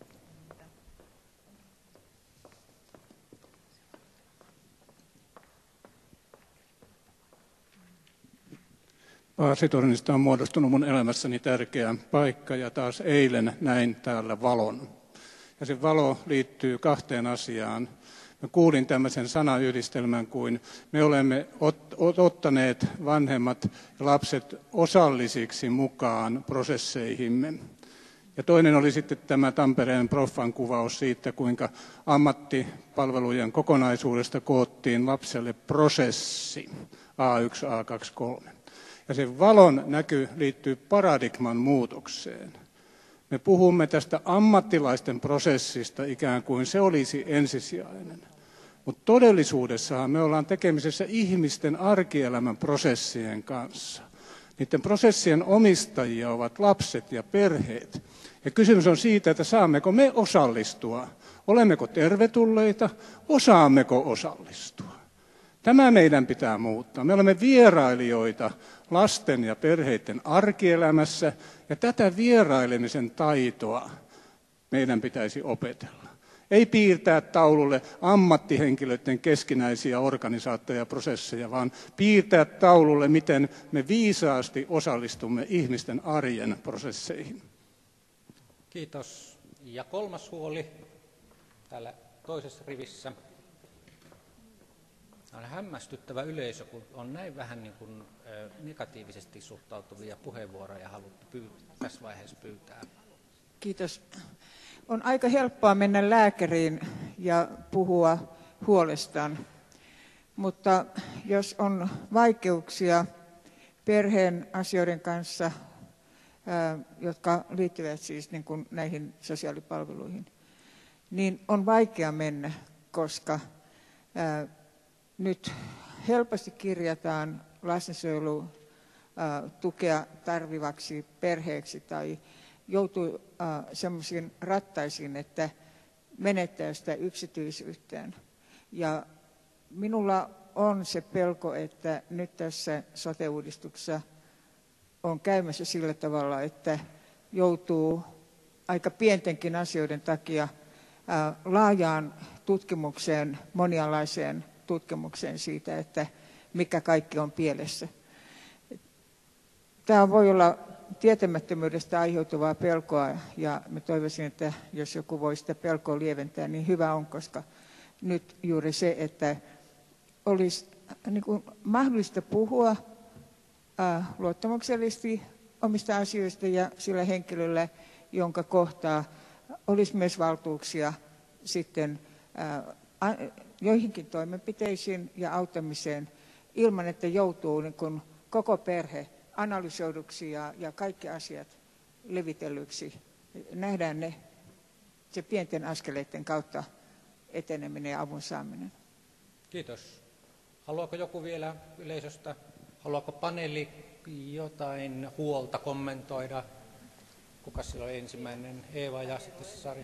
Paasitornista on muodostunut mun elämässäni tärkeä paikka ja taas eilen näin täällä valon. Ja se valo liittyy 2 asiaan. Mä kuulin tämmöisen sanayhdistelmän kuin me olemme ottaneet vanhemmat ja lapset osallisiksi mukaan prosesseihimme. Ja toinen oli sitten tämä Tampereen proffan kuvaus siitä, kuinka ammattipalvelujen kokonaisuudesta koottiin lapselle prosessi A1, A2, 3. Ja se valon näky liittyy paradigman muutokseen. Me puhumme tästä ammattilaisten prosessista ikään kuin se olisi ensisijainen. Mutta todellisuudessahan me ollaan tekemisessä ihmisten arkielämän prosessien kanssa. Niiden prosessien omistajia ovat lapset ja perheet. Ja kysymys on siitä, että saammeko me osallistua, olemmeko tervetulleita, osaammeko osallistua. Tämä meidän pitää muuttaa. Me olemme vierailijoita lasten ja perheiden arkielämässä, ja tätä vierailemisen taitoa meidän pitäisi opetella. Ei piirtää taululle ammattihenkilöiden keskinäisiä organisaatioja ja prosesseja, vaan piirtää taululle, miten me viisaasti osallistumme ihmisten arjen prosesseihin. Kiitos. Ja 3. huoli täällä toisessa rivissä. On hämmästyttävä yleisö, kun on näin vähän niin kuin negatiivisesti suhtautuvia puheenvuoroja haluttu tässä vaiheessa pyytää. Kiitos. On aika helppoa mennä lääkäriin ja puhua huolestaan, mutta jos on vaikeuksia perheen asioiden kanssa, jotka liittyvät siis niin kuin näihin sosiaalipalveluihin, niin on vaikea mennä, koska nyt helposti kirjataan lastensuojelutukea tarvivaksi perheeksi tai joutuu semmoisiin rattaisiin, että menettää sitä yksityisyyttään. Ja minulla on se pelko, että nyt tässä sote-uudistuksessa on käymässä sillä tavalla, että joutuu aika pientenkin asioiden takia laajaan tutkimukseen, monialaiseen tutkimukseen siitä, että mikä kaikki on pielessä. Tämä voi olla tietämättömyydestä aiheutuvaa pelkoa ja me toivoisin, että jos joku voi sitä pelkoa lieventää, niin hyvä on, koska nyt juuri se, että olisi niin kuin mahdollista puhua luottamuksellisesti omista asioista ja sillä henkilöllä, jonka kohtaa olisi myös valtuuksia sitten joihinkin toimenpiteisiin ja auttamiseen ilman, että joutuu niin kuin koko perhe analysoiduksi ja kaikki asiat levitellyksi. Nähdään ne se pienten askeleiden kautta eteneminen ja avun saaminen. Kiitos. Haluaako joku vielä yleisöstä? Haluaako paneeli jotain huolta kommentoida? Kuka sillä oli ensimmäinen? Eeva ja sitten Sari.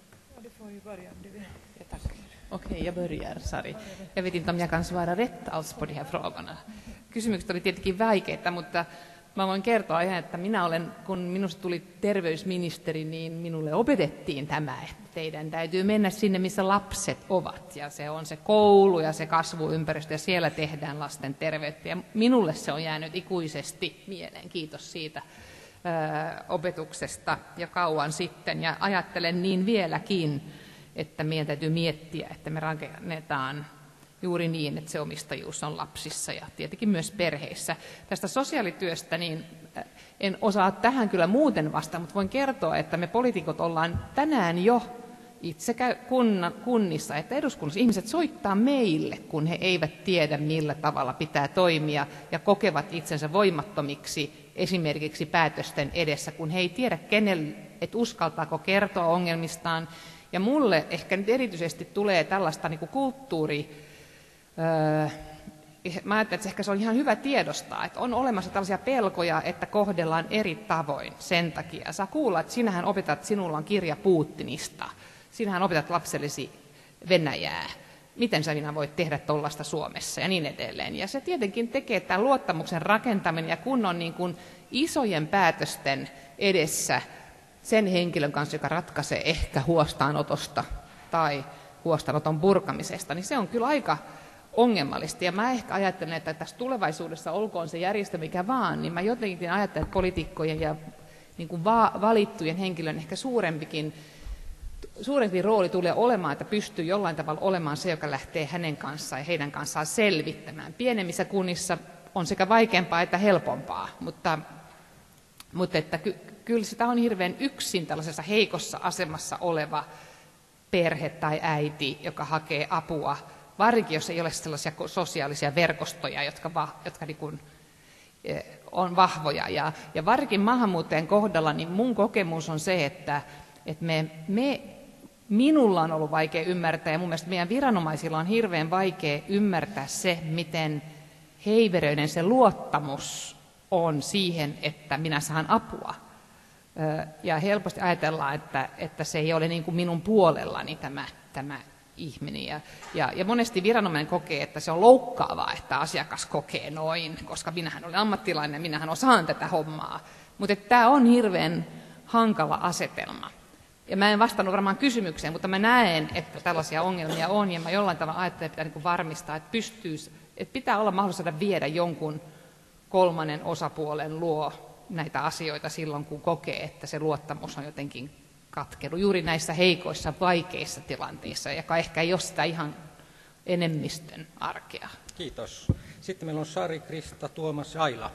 Okej, jag börjar, Sari. Jag vet inte om jag kan svara rätt alls på de här frågorna. Kysymykset oli tietenkin vaikeita, mutta Mä voin kertoa ihan, että kun minusta tuli terveysministeri, niin minulle opetettiin tämä, että teidän täytyy mennä sinne, missä lapset ovat. Ja se on se koulu ja se kasvuympäristö, ja siellä tehdään lasten terveyttä. Ja minulle se on jäänyt ikuisesti mieleen. Kiitos siitä opetuksesta jo kauan sitten. Ja ajattelen niin vieläkin, että meidän täytyy miettiä, että me rakennetaan juuri niin, että se omistajuus on lapsissa ja tietenkin myös perheissä. Tästä sosiaalityöstä niin en osaa tähän kyllä muuten vastata, mutta voin kertoa, että me poliitikot ollaan tänään jo itse kunnissa, että eduskunnassa ihmiset soittaa meille, kun he eivät tiedä, millä tavalla pitää toimia ja kokevat itsensä voimattomiksi esimerkiksi päätösten edessä, kun he ei tiedä, että uskaltaako kertoa ongelmistaan. Ja mulle ehkä nyt erityisesti tulee tällaista niin kuin mä ajattelen, että ehkä se on ihan hyvä tiedostaa, että on olemassa tällaisia pelkoja, että kohdellaan eri tavoin sen takia. Saa kuulla, että sinähän opetat, sinulla on kirja Putinista, sinähän opetat lapsellesi Venäjää. Miten sä minä voit tehdä tuollaista Suomessa ja niin edelleen. Ja se tietenkin tekee tämän luottamuksen rakentaminen ja kun on niin kuin isojen päätösten edessä sen henkilön kanssa, joka ratkaisee ehkä huostaanotosta tai huostaanoton purkamisesta, niin se on kyllä aika ongelmallista. Ja mä ehkä ajattelen, että tässä tulevaisuudessa, olkoon se järjestö mikä vaan, niin mä jotenkin ajattelen, että poliitikkojen ja niin kuin valittujen henkilön ehkä suurempi rooli tulee olemaan, että pystyy jollain tavalla olemaan se, joka lähtee hänen kanssaan ja heidän kanssaan selvittämään. Pienemmissä kunnissa on sekä vaikeampaa että helpompaa, mutta että kyllä sitä on hirveän yksin tällaisessa heikossa asemassa oleva perhe tai äiti, joka hakee apua, varsinkin jos ei ole sellaisia sosiaalisia verkostoja, jotka niin kuin on vahvoja. Ja varsinkin maahanmuuttajien kohdalla niin mun kokemus on se, että minulla on ollut vaikea ymmärtää, ja mun mielestä meidän viranomaisilla on hirveän vaikea ymmärtää se, miten heiveröinen se luottamus on siihen, että minä saan apua. Ja helposti ajatellaan, että se ei ole niin kuin minun puolellani tämä ihminen. Ja monesti viranomainen kokee, että se on loukkaavaa, että asiakas kokee noin, koska minähän olen ammattilainen ja minähän osaan tätä hommaa. Mutta tämä on hirveän hankala asetelma. Ja mä en vastannut varmaan kysymykseen, mutta mä näen, että tällaisia ongelmia on, ja mä jollain tavalla ajattelen, että pitää niin kuin varmistaa, että pitää olla mahdollista viedä jonkun kolmannen osapuolen luo näitä asioita silloin, kun kokee, että se luottamus on jotenkin katkenut juuri näissä heikoissa, vaikeissa tilanteissa, joka ehkä ei ole sitä ihan enemmistön arkea. Kiitos. Sitten meillä on Sari, Krista, Tuomas ja Aila.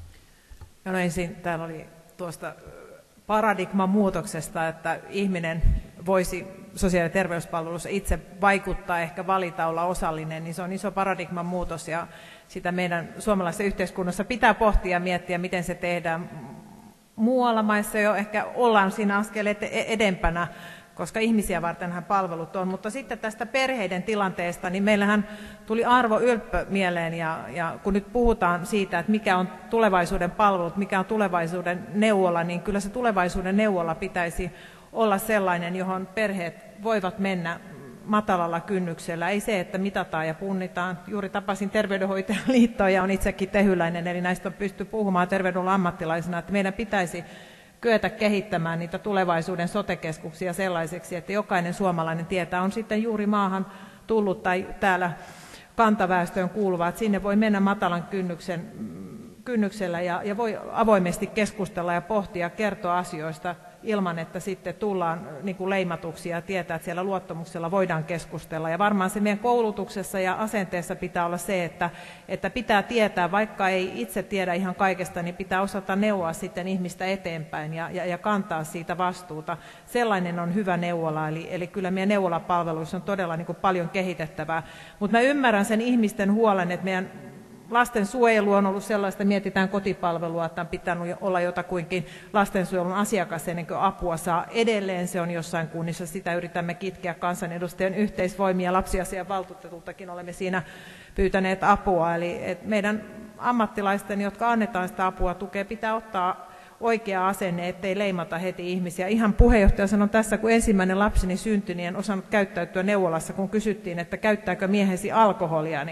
No ensin täällä oli tuosta paradigman muutoksesta, että ihminen voisi sosiaali- ja terveyspalvelussa itse vaikuttaa, ehkä valita, olla osallinen, niin se on iso paradigman muutos ja sitä meidän suomalaisessa yhteiskunnassa pitää pohtia ja miettiä, miten se tehdään. Muualla maissa jo ehkä ollaan siinä askeleet edempänä, koska ihmisiä vartenhan palvelut on. Mutta sitten tästä perheiden tilanteesta, niin meillähän tuli Arvo Ylppö mieleen, ja kun nyt puhutaan siitä, että mikä on tulevaisuuden palvelut, mikä on tulevaisuuden neuvola, niin kyllä se tulevaisuuden neuvola pitäisi olla sellainen, johon perheet voivat mennä matalalla kynnyksellä. Ei se, että mitataan ja punnitaan. Juuri tapasin Terveydenhoitajaliittoa ja on itsekin tehyläinen, eli näistä on pysty puhumaan terveydenhuollon ammattilaisena, että meidän pitäisi kyetä kehittämään niitä tulevaisuuden sote-keskuksia sellaiseksi, että jokainen suomalainen tietää, on sitten juuri maahan tullut tai täällä kantaväestöön kuuluva, että sinne voi mennä matalan kynnyksellä ja voi avoimesti keskustella ja pohtia, kertoa asioista ilman, että sitten tullaan niin kuin leimatuksi ja tietää, että siellä luottamuksella voidaan keskustella. Ja varmaan se meidän koulutuksessa ja asenteessa pitää olla se, että pitää tietää, vaikka ei itse tiedä ihan kaikesta, niin pitää osata neuvoa sitten ihmistä eteenpäin ja kantaa siitä vastuuta. Sellainen on hyvä neuvola, eli kyllä meidän neuvolapalveluissa on todella niin kuin paljon kehitettävää. Mutta mä ymmärrän sen ihmisten huolen, että meidän lastensuojelu on ollut sellaista, mietitään kotipalvelua, että on pitänyt olla jotakuinkin lastensuojelun asiakas ennen kuin apua saa. Edelleen se on jossain kunnissa, sitä yritämme kitkeä kansanedustajien yhteisvoimia, lapsiasiavaltuutetultakin olemme siinä pyytäneet apua. Eli meidän ammattilaisten, jotka annetaan sitä apua tukea, pitää ottaa oikea asenne, ettei leimata heti ihmisiä. Ihan puheenjohtaja sanoi tässä, kun ensimmäinen lapseni syntyi, niin en osannut käyttäytyä neuvolassa, kun kysyttiin, että käyttääkö miehesi alkoholia, niin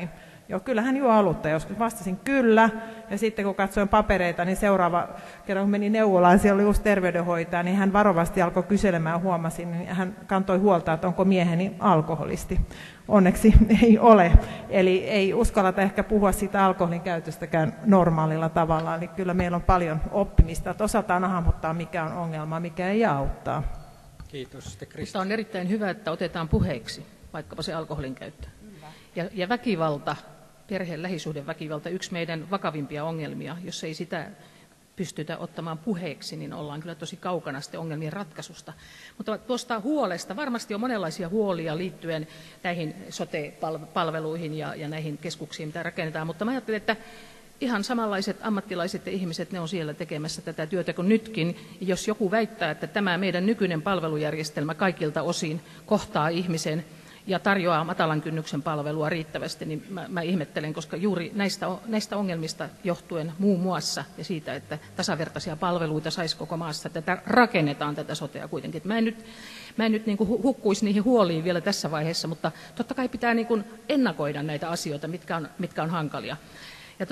joo, kyllä hän juo olutta. Joskus vastasin kyllä, ja sitten kun katsoin papereita, niin seuraava kerran kun menin neuvolaan, siellä oli uusi terveydenhoitaja, niin hän varovasti alkoi kyselemään, huomasin, niin hän kantoi huolta, että onko mieheni alkoholisti. Onneksi ei ole, eli ei uskallata ehkä puhua siitä alkoholin käytöstäkään normaalilla tavalla, eli kyllä meillä on paljon oppimista, että osataan hahmottaa, mikä on ongelma, mikä ei auttaa. Kiitos. Mutta on erittäin hyvä, että otetaan puheeksi vaikkapa se alkoholin käyttö. Ja väkivalta, perheen lähisuhdeväkivalta, yksi meidän vakavimpia ongelmia, jos ei sitä pystytä ottamaan puheeksi, niin ollaan kyllä tosi kaukana sitten ongelmien ratkaisusta. Mutta tuosta huolesta, varmasti on monenlaisia huolia liittyen näihin sote-palveluihin ja näihin keskuksiin, mitä rakennetaan, mutta mä ajattelen, että ihan samanlaiset ammattilaiset ja ihmiset, ne on siellä tekemässä tätä työtä kuin nytkin. Jos joku väittää, että tämä meidän nykyinen palvelujärjestelmä kaikilta osin kohtaa ihmisen ja tarjoaa matalan kynnyksen palvelua riittävästi, niin mä ihmettelen, koska juuri näistä ongelmista johtuen muun muassa ja siitä, että tasavertaisia palveluita saisi koko maassa, tätä rakennetaan tätä sotea kuitenkin. Mä en nyt niin kuin hukkuisi niihin huoliin vielä tässä vaiheessa, mutta totta kai pitää niin kuin ennakoida näitä asioita, mitkä on hankalia. Ja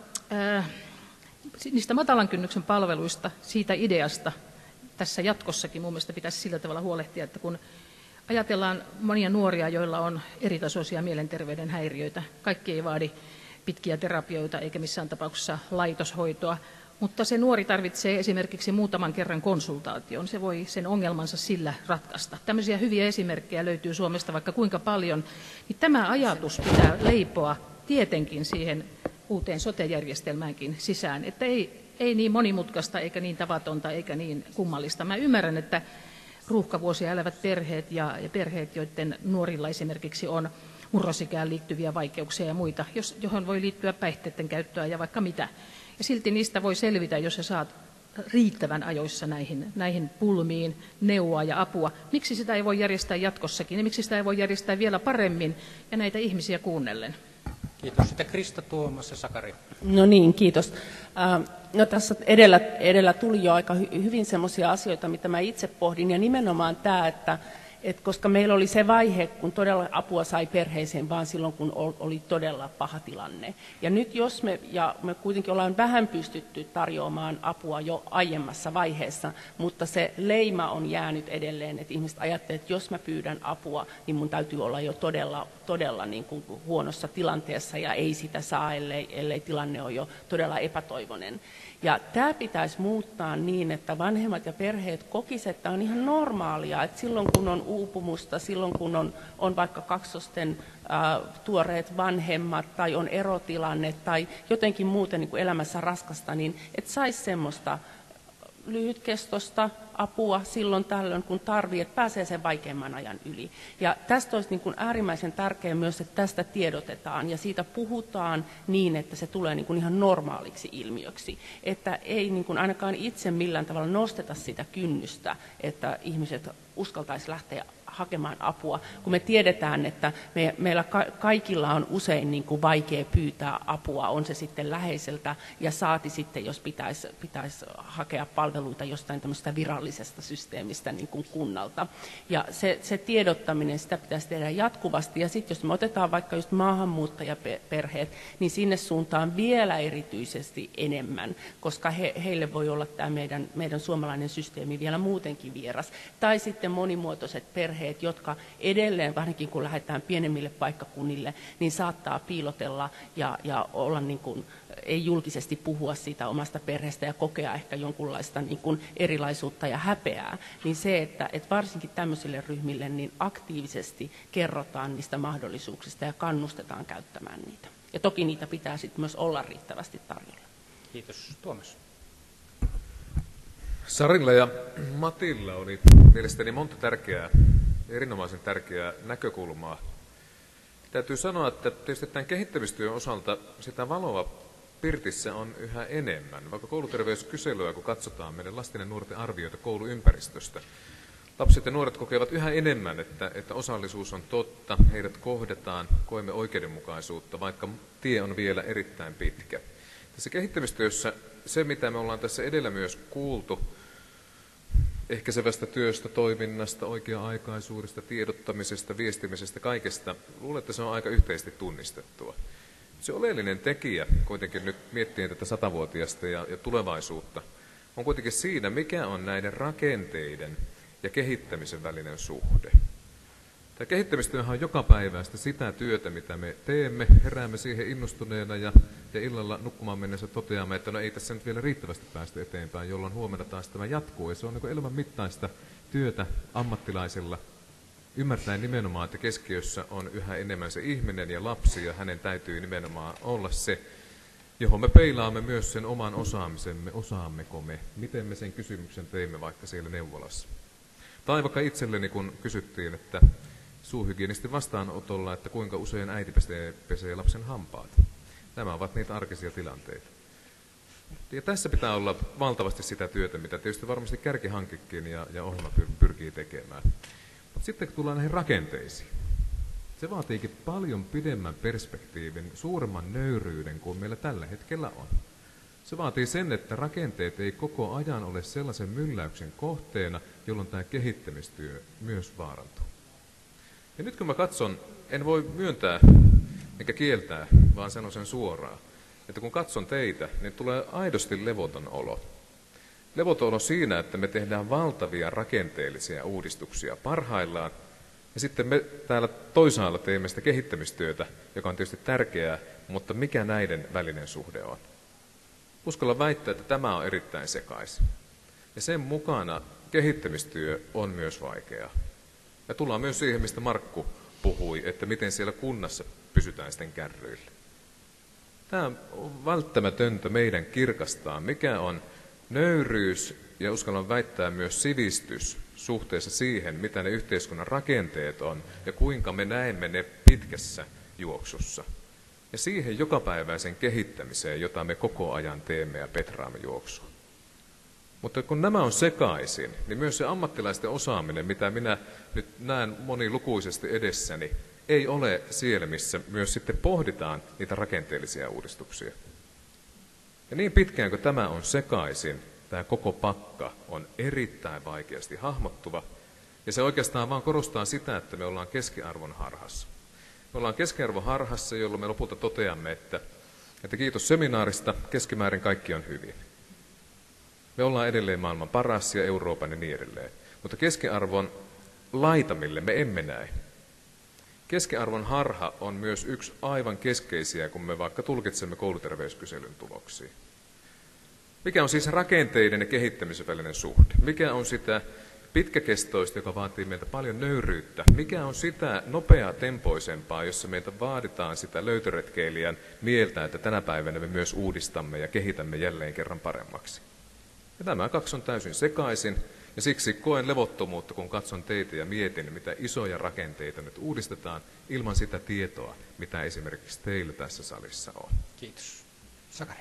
niistä matalan kynnyksen palveluista, siitä ideasta tässä jatkossakin mun mielestä pitäisi sillä tavalla huolehtia, että kun ajatellaan monia nuoria, joilla on eritasoisia mielenterveyden häiriöitä, kaikki ei vaadi pitkiä terapioita eikä missään tapauksessa laitoshoitoa, mutta se nuori tarvitsee esimerkiksi muutaman kerran konsultaation. Se voi sen ongelmansa sillä ratkaista. Tämmöisiä hyviä esimerkkejä löytyy Suomesta vaikka kuinka paljon. Niin tämä ajatus pitää leipoa tietenkin siihen uuteen sote-järjestelmäänkin sisään, että ei niin monimutkaista eikä niin tavatonta eikä niin kummallista. Mä ymmärrän, että ruuhkavuosia elävät perheet ja perheet, joiden nuorilla esimerkiksi on murrosikään liittyviä vaikeuksia ja muita, johon voi liittyä päihteiden käyttöä ja vaikka mitä. Ja silti niistä voi selvitä, jos sä saat riittävän ajoissa näihin pulmiin neuvoa ja apua. Miksi sitä ei voi järjestää jatkossakin ja miksi sitä ei voi järjestää vielä paremmin ja näitä ihmisiä kuunnellen? Kiitos. Sitten Krista, Tuomas ja Sakari. No niin, kiitos. No tässä edellä tuli jo aika hyvin semmoisia asioita, mitä mä itse pohdin, ja nimenomaan tämä, että koska meillä oli se vaihe, kun todella apua sai perheeseen, vaan silloin, kun oli todella paha tilanne. Ja nyt jos me kuitenkin ollaan vähän pystytty tarjoamaan apua jo aiemmassa vaiheessa, mutta se leima on jäänyt edelleen, että ihmiset ajattelevat, että jos mä pyydän apua, niin mun täytyy olla jo todella niin kuin huonossa tilanteessa ja ei sitä saa, ellei tilanne ole jo todella epätoivoinen. Ja tämä pitäisi muuttaa niin, että vanhemmat ja perheet kokisivat, että on ihan normaalia, että silloin kun on uupumusta, silloin kun on vaikka kaksosten tuoreet vanhemmat tai on erotilanne tai jotenkin muuten niin kuin elämässä raskasta, niin että saisi semmoista lyhytkestoista apua silloin tällöin, kun tarvii, että pääsee sen vaikeimman ajan yli. Ja tästä olisi niin kuin äärimmäisen tärkeää myös, että tästä tiedotetaan ja siitä puhutaan niin, että se tulee niin kuin ihan normaaliksi ilmiöksi. Että ei niin kuin ainakaan itse millään tavalla nosteta sitä kynnystä, että ihmiset uskaltaisi lähteä hakemaan apua, kun me tiedetään, että meillä kaikilla on usein niin kuin vaikea pyytää apua, on se sitten läheiseltä ja saati sitten, jos pitäisi hakea palveluita jostain tämmöistä virallisesta systeemistä niin kuin kunnalta. Ja se tiedottaminen, sitä pitäisi tehdä jatkuvasti, ja sitten jos me otetaan vaikka just maahanmuuttajaperheet, niin sinne suuntaan vielä erityisesti enemmän, koska heille voi olla tämä meidän suomalainen systeemi vielä muutenkin vieras. Tai sitten monimuotoiset perheet, jotka edelleen, varsinkin kun lähdetään pienemmille paikkakunnille, niin saattaa piilotella ja olla niin kuin, ei julkisesti puhua siitä omasta perheestä ja kokea ehkä jonkunlaista niin kuin erilaisuutta ja häpeää. Niin se, että varsinkin tämmöisille ryhmille niin aktiivisesti kerrotaan niistä mahdollisuuksista ja kannustetaan käyttämään niitä. Ja toki niitä pitää sitten myös olla riittävästi tarjolla. Kiitos. Tuomas. Sarilla ja Matilla oli mielestäni monta erinomaisen tärkeää näkökulmaa. Täytyy sanoa, että tietysti tämän kehittämistyön osalta sitä valoa pirtissä on yhä enemmän. Vaikka kouluterveyskyselyä, kun katsotaan meidän lasten ja nuorten arvioita kouluympäristöstä, lapset ja nuoret kokevat yhä enemmän, että osallisuus on totta, heidät kohdataan, koemme oikeudenmukaisuutta, vaikka tie on vielä erittäin pitkä. Tässä kehittämistyössä se, mitä me ollaan tässä edellä myös kuultu, ehkäisevästä työstä, toiminnasta, oikea-aikaisuudesta, tiedottamisesta, viestimisestä, kaikesta, luulen, että se on aika yhteisesti tunnistettua. Se oleellinen tekijä kuitenkin nyt miettien tätä 100-vuotiasta ja tulevaisuutta on kuitenkin siinä, mikä on näiden rakenteiden ja kehittämisen välinen suhde. Tämä kehittämistyöhän on joka päivästä sitä työtä, mitä me teemme, heräämme siihen innostuneena ja illalla nukkumaan mennessä toteamme, että no ei tässä nyt vielä riittävästi päästä eteenpäin, jolloin huomenna taas tämä jatkuu. Ja se on niin elämän mittaista työtä ammattilaisilla, ymmärtäen nimenomaan, että keskiössä on yhä enemmän se ihminen ja lapsi, ja hänen täytyy nimenomaan olla se, johon me peilaamme myös sen oman osaamisemme, osaammeko me, miten me sen kysymyksen teimme vaikka siellä neuvolassa. Tai vaikka itselleni, kun kysyttiin, että suuhygienistin vastaanotolla, että kuinka usein äiti pesee lapsen hampaat. Nämä ovat niitä arkisia tilanteita. Ja tässä pitää olla valtavasti sitä työtä, mitä tietysti varmasti kärkihankekin ja ohjelma pyrkii tekemään. Mutta sitten kun tullaan näihin rakenteisiin, se vaatiikin paljon pidemmän perspektiivin, suuremman nöyryyden kuin meillä tällä hetkellä on. Se vaatii sen, että rakenteet ei koko ajan ole sellaisen mylläyksen kohteena, jolloin tämä kehittämistyö myös vaarantuu. Ja nyt kun mä katson, en voi myöntää eikä kieltää, vaan sanon sen suoraan, että kun katson teitä, niin tulee aidosti levoton olo. Levoton olo siinä, että me tehdään valtavia rakenteellisia uudistuksia parhaillaan, ja sitten me täällä toisaalla teemme sitä kehittämistyötä, joka on tietysti tärkeää, mutta mikä näiden välinen suhde on? Uskallan väittää, että tämä on erittäin sekaisin. Ja sen mukana kehittämistyö on myös vaikeaa. Ja tullaan myös siihen, mistä Markku puhui, että miten siellä kunnassa pysytään sitten kärryillä. Tämä on välttämätöntä meidän kirkastaa, mikä on nöyryys ja uskallan väittää myös sivistys suhteessa siihen, mitä ne yhteiskunnan rakenteet on ja kuinka me näemme ne pitkässä juoksussa. Ja siihen jokapäiväisen kehittämiseen, jota me koko ajan teemme ja petraamme juoksua. Mutta kun nämä on sekaisin, niin myös se ammattilaisten osaaminen, mitä minä nyt näen monilukuisesti edessäni, ei ole siellä, missä myös sitten pohditaan niitä rakenteellisia uudistuksia. Ja niin pitkään kuin tämä on sekaisin, tämä koko pakka on erittäin vaikeasti hahmottuva. Ja se oikeastaan vaan korostaa sitä, että me ollaan keskiarvon harhassa. Me ollaan keskiarvon harhassa, jolloin me lopulta toteamme, että kiitos seminaarista, keskimäärin kaikki on hyvin. Me ollaan edelleen maailman paras ja Euroopan ja niin edelleen. Mutta keskiarvon laitamille me emme näe. Keskiarvon harha on myös yksi aivan keskeisiä, kun me vaikka tulkitsemme kouluterveyskyselyn tuloksia. Mikä on siis rakenteiden ja kehittämisen välinen suhde? Mikä on sitä pitkäkestoista, joka vaatii meiltä paljon nöyryyttä? Mikä on sitä nopeaa tempoisempaa, jossa meiltä vaaditaan sitä löytöretkeilijän mieltä, että tänä päivänä me myös uudistamme ja kehitämme jälleen kerran paremmaksi? Ja tämä kaksi on täysin sekaisin, ja siksi koen levottomuutta, kun katson teitä ja mietin, mitä isoja rakenteita nyt uudistetaan ilman sitä tietoa, mitä esimerkiksi teillä tässä salissa on. Kiitos. Sakari.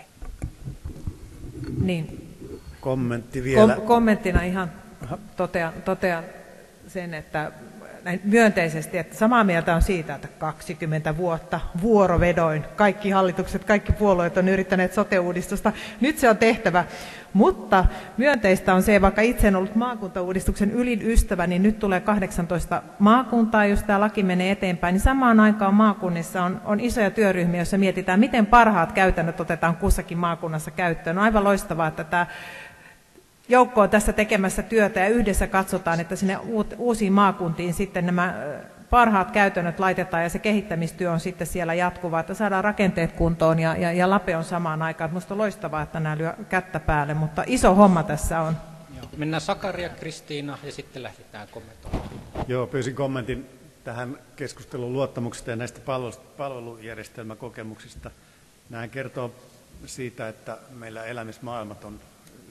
Niin. Kommentti vielä. Kommenttina ihan totean sen, että näin myönteisesti, että samaa mieltä on siitä, että 20 vuotta vuorovedoin kaikki hallitukset, kaikki puolueet on yrittäneet sote-uudistusta. Nyt se on tehtävä, mutta myönteistä on se, vaikka itse en ollut maakuntauudistuksen ylin ystävä, niin nyt tulee 18 maakuntaa, jos tämä laki menee eteenpäin, niin samaan aikaan maakunnissa on isoja työryhmiä, joissa mietitään, miten parhaat käytännöt otetaan kussakin maakunnassa käyttöön. On aivan loistavaa, että tämä joukko on tässä tekemässä työtä ja yhdessä katsotaan, että sinne uusiin maakuntiin sitten nämä parhaat käytännöt laitetaan ja se kehittämistyö on sitten siellä jatkuvaa, että saadaan rakenteet kuntoon ja LAPE on samaan aikaan. Minusta on loistavaa, että nämä lyö kättä päälle, mutta iso homma tässä on. Joo. Mennään Sakari ja Kristiina ja sitten lähdetään kommentoimaan. Joo, pyysin kommentin tähän keskustelun luottamuksesta ja näistä palvelujärjestelmäkokemuksista. Nämä kertoo siitä, että meillä elämismaailmat on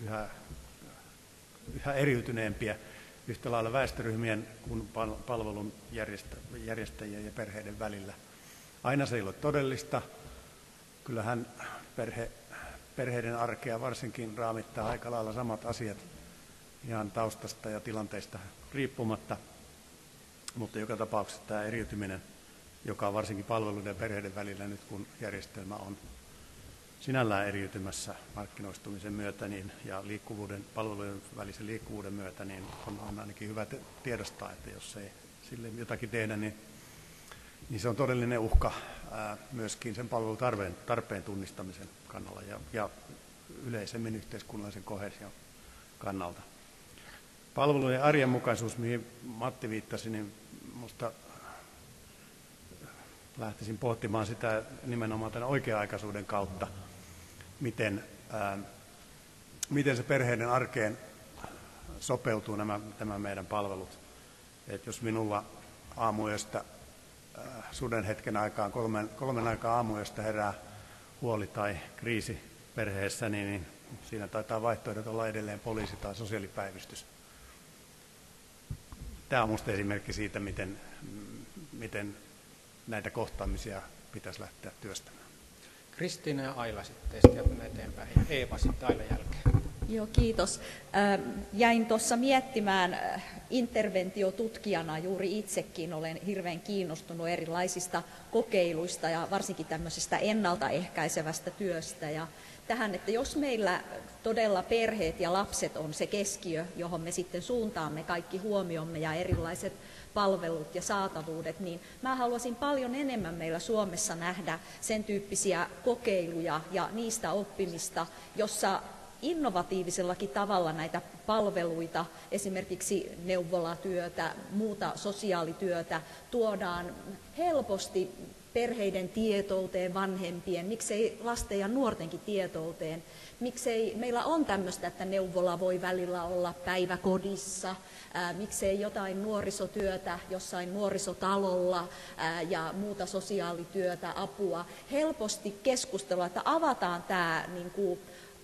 yhä eriytyneempiä yhtä lailla väestöryhmien kuin palvelun järjestäjien ja perheiden välillä. Aina se ei ole todellista. Kyllähän perheiden arkea varsinkin raamittaa aika lailla samat asiat ihan taustasta ja tilanteista riippumatta. Mutta joka tapauksessa tämä eriytyminen, joka on varsinkin palveluiden ja perheiden välillä nyt kun järjestelmä on sinällään eriytymässä markkinoistumisen myötä ja palvelujen välisen liikkuvuuden myötä, niin on ainakin hyvä tiedostaa, että jos ei sille jotakin tehdä, niin se on todellinen uhka myöskin sen palvelutarpeen tunnistamisen kannalla ja yleisemmin yhteiskunnallisen koheesion kannalta. Palvelujen arjenmukaisuus, mihin Matti viittasi, niin minusta lähtisin pohtimaan sitä nimenomaan tämän oikea-aikaisuuden kautta, miten se perheiden arkeen sopeutuu nämä meidän palvelut. Et jos minulla aamuyöstä suden hetken aikaan, kolmen aikaa aamuyöstä herää huoli tai kriisi perheessä, niin siinä taitaa vaihtoehdot olla edelleen poliisi tai sosiaalipäivystys. Tämä on minusta esimerkki siitä, miten näitä kohtaamisia pitäisi lähteä työstämään. Kristiina ja Aila sitten, ja sitten eteenpäin, ja Eeva sitten Ailan jälkeen. Joo, kiitos. Jäin tuossa miettimään interventiotutkijana, juuri itsekin olen hirveän kiinnostunut erilaisista kokeiluista ja varsinkin tämmöisestä ennaltaehkäisevästä työstä. Ja tähän, että jos meillä todella perheet ja lapset on se keskiö, johon me sitten suuntaamme kaikki huomiomme ja erilaiset palvelut ja saatavuudet, niin mä haluaisin paljon enemmän meillä Suomessa nähdä sen tyyppisiä kokeiluja ja niistä oppimista, jossa innovatiivisellakin tavalla näitä palveluita, esimerkiksi neuvolatyötä, muuta sosiaalityötä, tuodaan helposti perheiden tietouteen, vanhempien, miksei lasten ja nuortenkin tietouteen, miksei meillä on tämmöistä, että neuvola voi välillä olla päiväkodissa, miksei jotain nuorisotyötä jossain nuorisotalolla ja muuta sosiaalityötä, apua, helposti keskustelua, että avataan tämä niin kuin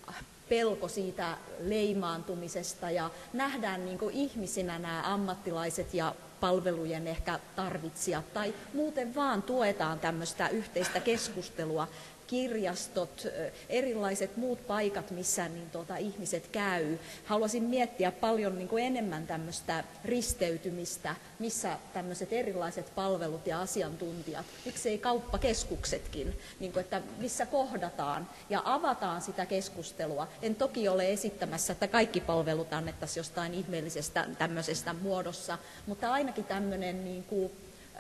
pelko siitä leimaantumisesta ja nähdään niin kuin ihmisinä nämä ammattilaiset ja palvelujen ehkä tarvitsijat tai muuten vaan tuetaan tämmöistä yhteistä keskustelua. Kirjastot, erilaiset muut paikat, missä niin ihmiset käy. Haluaisin miettiä paljon niin kuin enemmän tämmöistä risteytymistä, missä tämmöiset erilaiset palvelut ja asiantuntijat, miksei kauppakeskuksetkin, niin kuin, että missä kohdataan ja avataan sitä keskustelua. En toki ole esittämässä, että kaikki palvelut annettaisiin jostain ihmeellisestä tämmöisestä muodossa, mutta ainakin tämmöinen niin kuin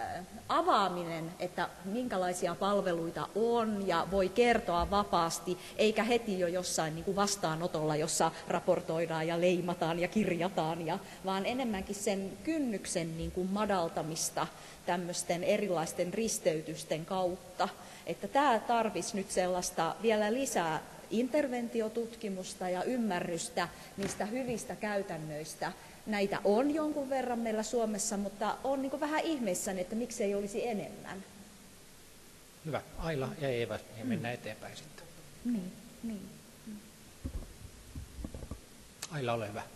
avaaminen, että minkälaisia palveluita on ja voi kertoa vapaasti, eikä heti jo jossain niin kuin vastaanotolla, jossa raportoidaan ja leimataan ja kirjataan, vaan enemmänkin sen kynnyksen niin kuin madaltamista tämmöisten erilaisten risteytysten kautta. Että tämä tarvitsisi nyt sellaista vielä lisää interventiotutkimusta ja ymmärrystä niistä hyvistä käytännöistä. Näitä on jonkun verran meillä Suomessa, mutta on niin kuin vähän ihmeissäni, että miksei olisi enemmän. Hyvä. Aila ja Eeva, ja mennään eteenpäin sitten. Niin. Aila, ole hyvä.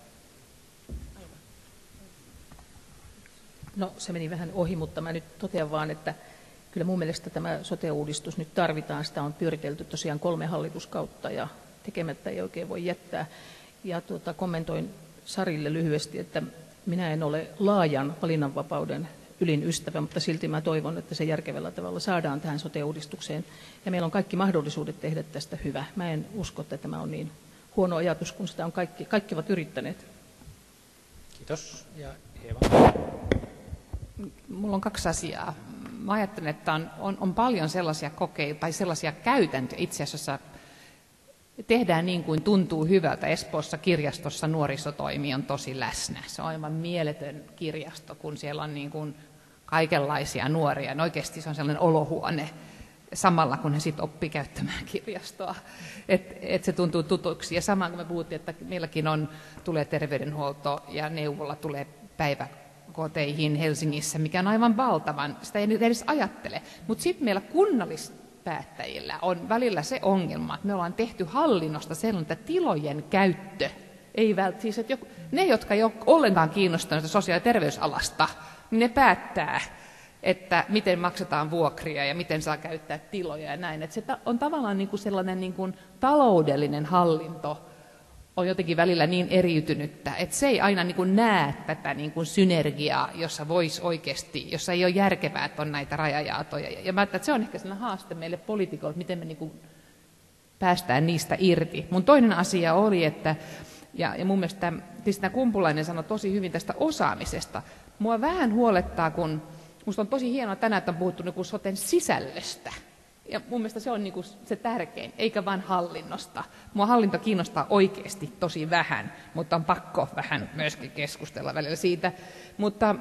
No, se meni vähän ohi, mutta mä nyt totean vaan, että kyllä mun mielestä tämä sote-uudistus nyt tarvitaan. Sitä on pyöritelty tosiaan 3 hallituskautta ja tekemättä ei oikein voi jättää. Ja kommentoin Sarille lyhyesti, että minä en ole laajan valinnanvapauden ylin ystävä, mutta silti mä toivon, että se järkevällä tavalla saadaan tähän sote-uudistukseen. Ja meillä on kaikki mahdollisuudet tehdä tästä hyvä. Mä en usko, että tämä on niin huono ajatus, kun sitä on kaikki ovat yrittäneet. Kiitos. Ja Eeva. Mulla on 2 asiaa. Mä ajattelen, että on paljon sellaisia kokeita tai sellaisia käytäntöjä itse asiassa, tehdään niin kuin tuntuu hyvältä. Espoossa kirjastossa nuorisotoimi on tosi läsnä. Se on aivan mieletön kirjasto, kun siellä on niin kuin kaikenlaisia nuoria. No oikeasti se on sellainen olohuone samalla, kun he sitten oppii käyttämään kirjastoa. Et se tuntuu tutuksi. Ja samaan kun me puhuttiin, että meilläkin tulee terveydenhuolto ja neuvola tulee päiväkoteihin Helsingissä, mikä on aivan valtavan. Sitä ei nyt edes ajattele. Mutta sitten meillä kunnallispäättäjillä on välillä se ongelma, että me ollaan tehty hallinnosta sellainen, että tilojen käyttö ei välttämättä, siis että ne, jotka ei ole ollenkaan kiinnostuneita sosiaali- ja terveysalasta, niin ne päättää, että miten maksetaan vuokria ja miten saa käyttää tiloja ja näin. Että se on tavallaan niin kuin sellainen niin kuin taloudellinen hallinto on jotenkin välillä niin eriytynyttä, että se ei aina niin kuin näe tätä niin kuin synergiaa, jossa voisi oikeasti, jossa ei ole järkevää, että on näitä rajajaatoja. Ja mä ajattelen, että se on ehkä sellainen haaste meille poliitikoille, miten me niin kuin päästään niistä irti. Mun toinen asia oli, että, ja mun mielestä Kristiina Kumpulainen sanoi tosi hyvin tästä osaamisesta. Mua vähän huolettaa, kun Musta on tosi hienoa tänään, että on puhuttu niin kuin soten sisällöstä. Ja mun mielestä se on niin kuin se tärkein, eikä vain hallinnosta. Mua hallinto kiinnostaa oikeasti tosi vähän, mutta on pakko vähän myöskin keskustella välillä siitä. Mutta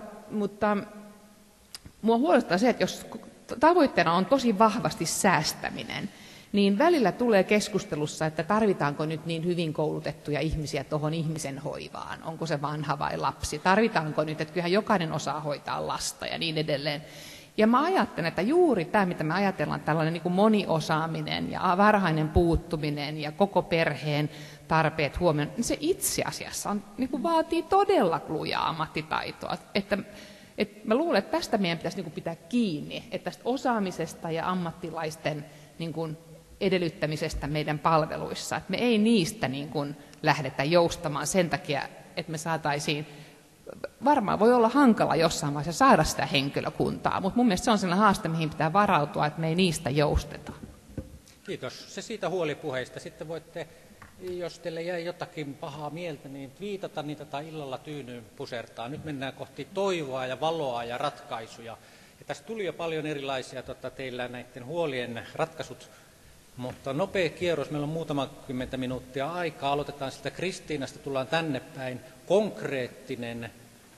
mua huolestuttaa se, että jos tavoitteena on tosi vahvasti säästäminen, niin välillä tulee keskustelussa, että tarvitaanko nyt niin hyvin koulutettuja ihmisiä tuohon ihmisen hoivaan, onko se vanha vai lapsi, tarvitaanko nyt, että kyllähän jokainen osaa hoitaa lasta ja niin edelleen. Ja mä ajattelen, että juuri tämä, mitä me ajatellaan, tällainen niin kuin moniosaaminen ja varhainen puuttuminen ja koko perheen tarpeet huomioon, niin se itse asiassa on, niin kuin vaatii todella lujaa ammattitaitoa. Että mä luulen, että tästä meidän pitäisi niin kuin pitää kiinni, että tästä osaamisesta ja ammattilaisten niin kuin edellyttämisestä meidän palveluissa, että me ei niistä niin kuin lähdetä joustamaan sen takia, että me saataisiin, varmaan voi olla hankala jossain vaiheessa saada sitä henkilökuntaa, mutta mun mielestä se on sellainen haaste, mihin pitää varautua, että me ei niistä jousteta. Kiitos. Se siitä huolipuheista. Sitten voitte, jos teille jäi jotakin pahaa mieltä, niin viitata niitä tai illalla tyynyyn pusertaa. Nyt mennään kohti toivoa ja valoa ja ratkaisuja. Ja tässä tuli jo paljon erilaisia teillä näiden huolien ratkaisut, mutta nopea kierros. Meillä on muutama 10 minuuttia aikaa. Aloitetaan sitä Kristiinasta, tullaan tänne päin. Konkreettinen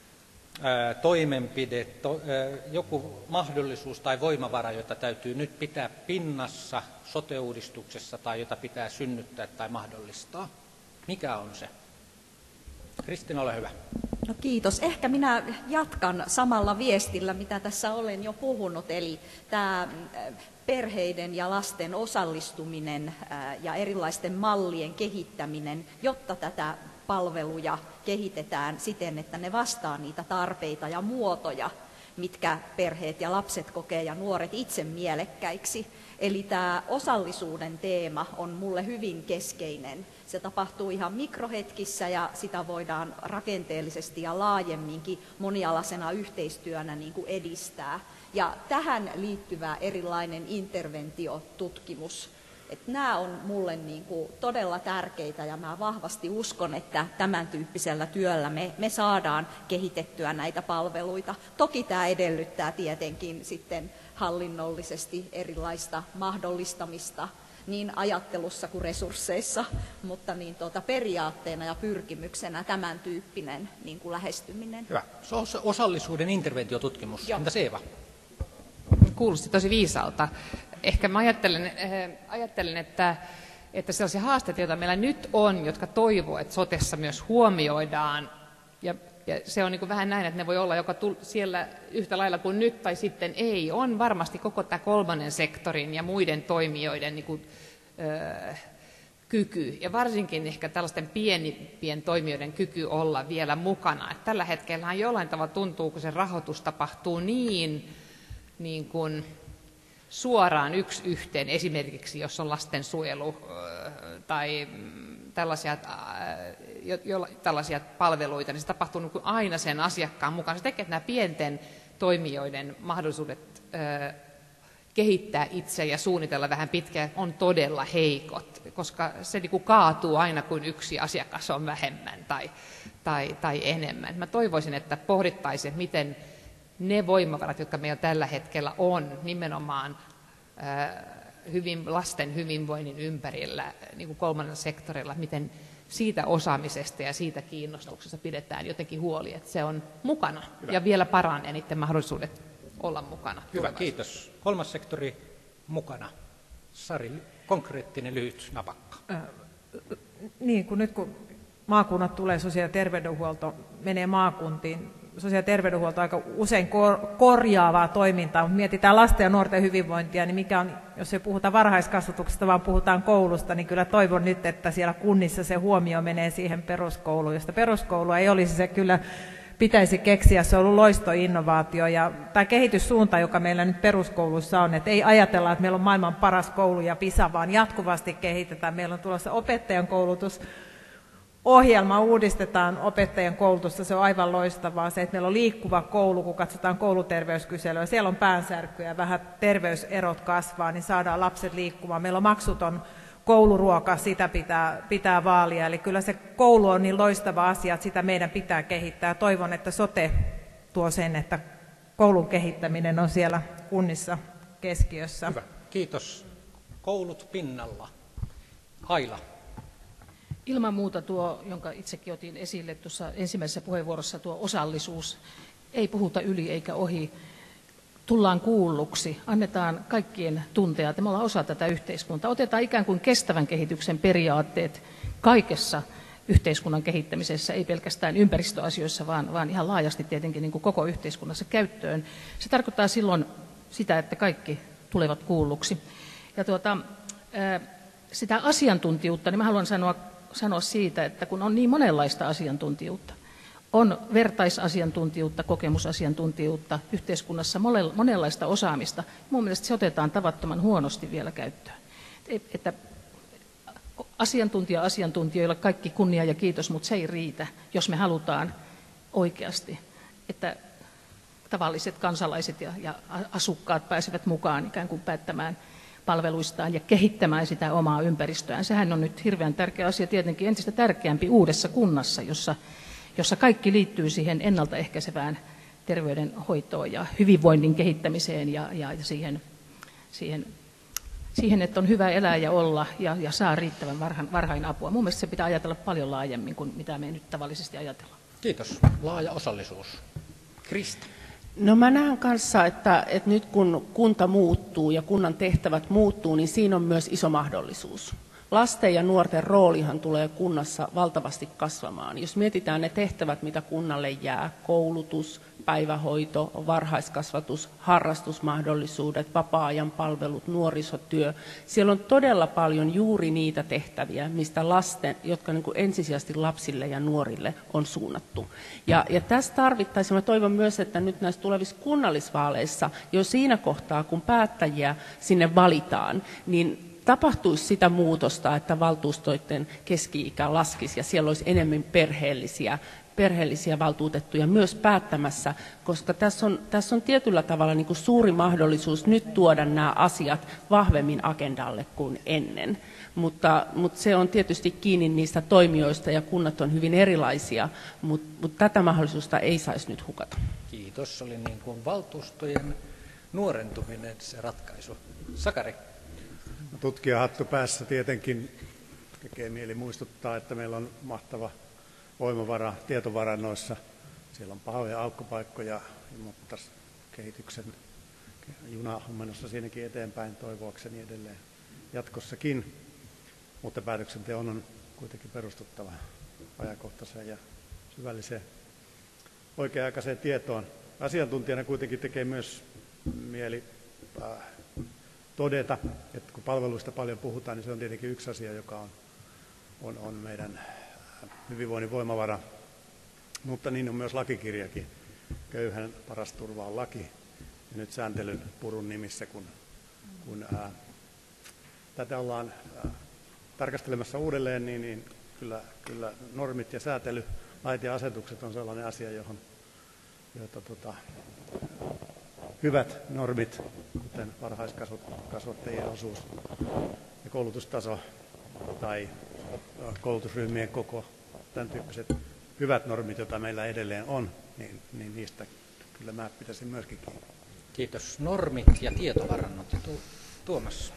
toimenpide, joku mahdollisuus tai voimavara, jota täytyy nyt pitää pinnassa sote-uudistuksessa tai jota pitää synnyttää tai mahdollistaa. Mikä on se? Kristiina, ole hyvä. No kiitos. Ehkä minä jatkan samalla viestillä, mitä tässä olen jo puhunut, eli tämä perheiden ja lasten osallistuminen ja erilaisten mallien kehittäminen, jotta tätä palveluja kehitetään siten, että ne vastaa niitä tarpeita ja muotoja, mitkä perheet ja lapset kokee ja nuoret itse mielekkäiksi. Eli tämä osallisuuden teema on mulle hyvin keskeinen. Se tapahtuu ihan mikrohetkissä ja sitä voidaan rakenteellisesti ja laajemminkin monialaisena yhteistyönä niin kuin edistää. Ja tähän liittyvä erilainen interventiotutkimus. Että nämä on mulle niin kuin todella tärkeitä ja mä vahvasti uskon, että tämän tyyppisellä työllä me saadaan kehitettyä näitä palveluita. Toki tämä edellyttää tietenkin sitten hallinnollisesti erilaista mahdollistamista niin ajattelussa kuin resursseissa, mutta niin periaatteena ja pyrkimyksenä tämän tyyppinen niin kuin lähestyminen. Hyvä. Se on osallisuuden interventiotutkimus. Entäs Eeva? Kuulosti tosi viisaalta. Ehkä mä ajattelen että sellaisia haasteita, joita meillä nyt on, jotka toivoo, että sotessa myös huomioidaan, ja se on niin kuin vähän näin, että ne voi olla joka siellä yhtä lailla kuin nyt tai sitten ei, on varmasti koko tämä kolmannen sektorin ja muiden toimijoiden niin kuin, kyky, ja varsinkin ehkä tällaisten pienipien toimijoiden kyky olla vielä mukana. Että tällä hetkellähän jollain tavalla tuntuu, kun se rahoitus tapahtuu niin kuin suoraan yksi yhteen, esimerkiksi jos on lastensuojelu tai tällaisia palveluita, niin se tapahtuu niin kuin aina sen asiakkaan mukaan. Se tekee, että nämä pienten toimijoiden mahdollisuudet kehittää itse ja suunnitella vähän pitkään on todella heikot, koska se niin kuin kaatuu aina, kun yksi asiakas on vähemmän tai enemmän. Mä toivoisin, että pohdittaisiin, miten ne voimavarat, jotka meillä tällä hetkellä on nimenomaan lasten hyvinvoinnin ympärillä, niin kuin kolmannella sektorilla, miten siitä osaamisesta ja siitä kiinnostuksesta pidetään jotenkin huoli, että se on mukana. Hyvä. Ja vielä paranee niiden mahdollisuudet olla mukana. Hyvä, kiitos. Kolmas sektori mukana. Sari, konkreettinen lyhyt napakka. Niin, kun maakunnat tulee, sosiaali- ja terveydenhuolto menee maakuntiin, sosiaali- ja terveydenhuolto aika usein korjaavaa toimintaa, mutta mietitään lasten ja nuorten hyvinvointia, niin mikä on, jos ei puhuta varhaiskasvatuksesta, vaan puhutaan koulusta, niin kyllä toivon nyt, että siellä kunnissa se huomio menee siihen peruskouluun, josta peruskoulua ei olisi, se kyllä pitäisi keksiä, se on ollut loistoinnovaatio, ja tämä kehityssuunta, joka meillä nyt peruskouluissa on, että ei ajatella, että meillä on maailman paras koulu ja PISA, vaan jatkuvasti kehitetään, meillä on tulossa opettajan koulutus, ohjelma, uudistetaan opettajien koulutusta, se on aivan loistavaa. Se, että meillä on liikkuva koulu, kun katsotaan kouluterveyskyselyä, siellä on päänsärkyjä ja vähän terveyserot kasvaa, niin saadaan lapset liikkumaan. Meillä on maksuton kouluruoka, sitä pitää vaalia. Eli kyllä se koulu on niin loistava asia, että sitä meidän pitää kehittää. Toivon, että sote tuo sen, että koulun kehittäminen on siellä kunnissa keskiössä. Hyvä. Kiitos. Koulut pinnalla. Aila. Ilman muuta tuo, jonka itsekin otin esille tuossa ensimmäisessä puheenvuorossa, tuo osallisuus. Ei puhuta yli eikä ohi. Tullaan kuulluksi, annetaan kaikkien tuntea, että me ollaan osa tätä yhteiskuntaa. Otetaan ikään kuin kestävän kehityksen periaatteet kaikessa yhteiskunnan kehittämisessä, ei pelkästään ympäristöasioissa, vaan ihan laajasti tietenkin niin kuin koko yhteiskunnassa käyttöön. Se tarkoittaa silloin sitä, että kaikki tulevat kuulluksi. Ja sitä asiantuntijuutta, niin mä haluan sanoa siitä, että kun on niin monenlaista asiantuntijuutta, on vertaisasiantuntijuutta, kokemusasiantuntijuutta yhteiskunnassa, monenlaista osaamista. Mun mielestä se otetaan tavattoman huonosti vielä käyttöön. Että asiantuntijoilla kaikki kunnia ja kiitos, mutta se ei riitä, jos me halutaan oikeasti, että tavalliset kansalaiset ja asukkaat pääsevät mukaan ikään kuin päättämään palveluistaan ja kehittämään sitä omaa ympäristöään. Sehän on nyt hirveän tärkeä asia, tietenkin entistä tärkeämpi uudessa kunnassa, jossa kaikki liittyy siihen ennaltaehkäisevään terveydenhoitoon ja hyvinvoinnin kehittämiseen ja siihen, että on hyvä elää ja olla ja saa riittävän varhain apua. Mun mielestä se pitää ajatella paljon laajemmin kuin mitä me nyt tavallisesti ajatellaan. Kiitos. Laaja osallisuus. Krista. No mä näen kanssa, että nyt kun kunta muuttuu ja kunnan tehtävät muuttuu, niin siinä on myös iso mahdollisuus. Lasten ja nuorten roolihan tulee kunnassa valtavasti kasvamaan. Jos mietitään ne tehtävät, mitä kunnalle jää, koulutus, päivähoito, varhaiskasvatus, harrastusmahdollisuudet, vapaa-ajan palvelut, nuorisotyö. Siellä on todella paljon juuri niitä tehtäviä, mistä lasten, jotka niin kuin ensisijaisesti lapsille ja nuorille on suunnattu. Ja tässä tarvittaisiin, mä toivon myös, että nyt näissä tulevissa kunnallisvaaleissa, jo siinä kohtaa, kun päättäjiä sinne valitaan, niin tapahtuisi sitä muutosta, että valtuustoiden keski-ikä laskisi ja siellä olisi enemmän perheellisiä valtuutettuja myös päättämässä, koska tässä on tietyllä tavalla niin kuin suuri mahdollisuus nyt tuoda nämä asiat vahvemmin agendalle kuin ennen. Mutta se on tietysti kiinni niistä toimijoista ja kunnat on hyvin erilaisia, mutta tätä mahdollisuutta ei saisi nyt hukata. Kiitos. Oli niin kuin valtuustojen nuorentuminen se ratkaisu. Sakari. Tutkijahattu päässä tietenkin tekee mieli muistuttaa, että meillä on mahtava voimavara tietovarannoissa. Siellä on pahoja aukkopaikkoja, mutta kehityksen juna on menossa siinäkin eteenpäin toivoakseni edelleen jatkossakin. Mutta päätöksenteon on kuitenkin perustuttava ajankohtaiseen ja syvälliseen oikea-aikaiseen tietoon. Asiantuntijana kuitenkin tekee myös mieli todeta, että kun palveluista paljon puhutaan, niin se on tietenkin yksi asia, joka on meidän hyvinvoinnin voimavara. Mutta niin on myös lakikirjakin. Köyhän paras turva on laki. Ja nyt sääntelyn purun nimissä, kun tätä ollaan tarkastelemassa uudelleen, niin kyllä normit ja säätely, lait ja asetukset on sellainen asia, jota hyvät normit, kuten varhaiskasvattajien osuus ja koulutustaso tai koulutusryhmien koko, tämän tyyppiset hyvät normit, joita meillä edelleen on, niin niistä kyllä mä pitäisin myöskin kiinni. Kiitos. Normit ja tietovarannot. Tuomas.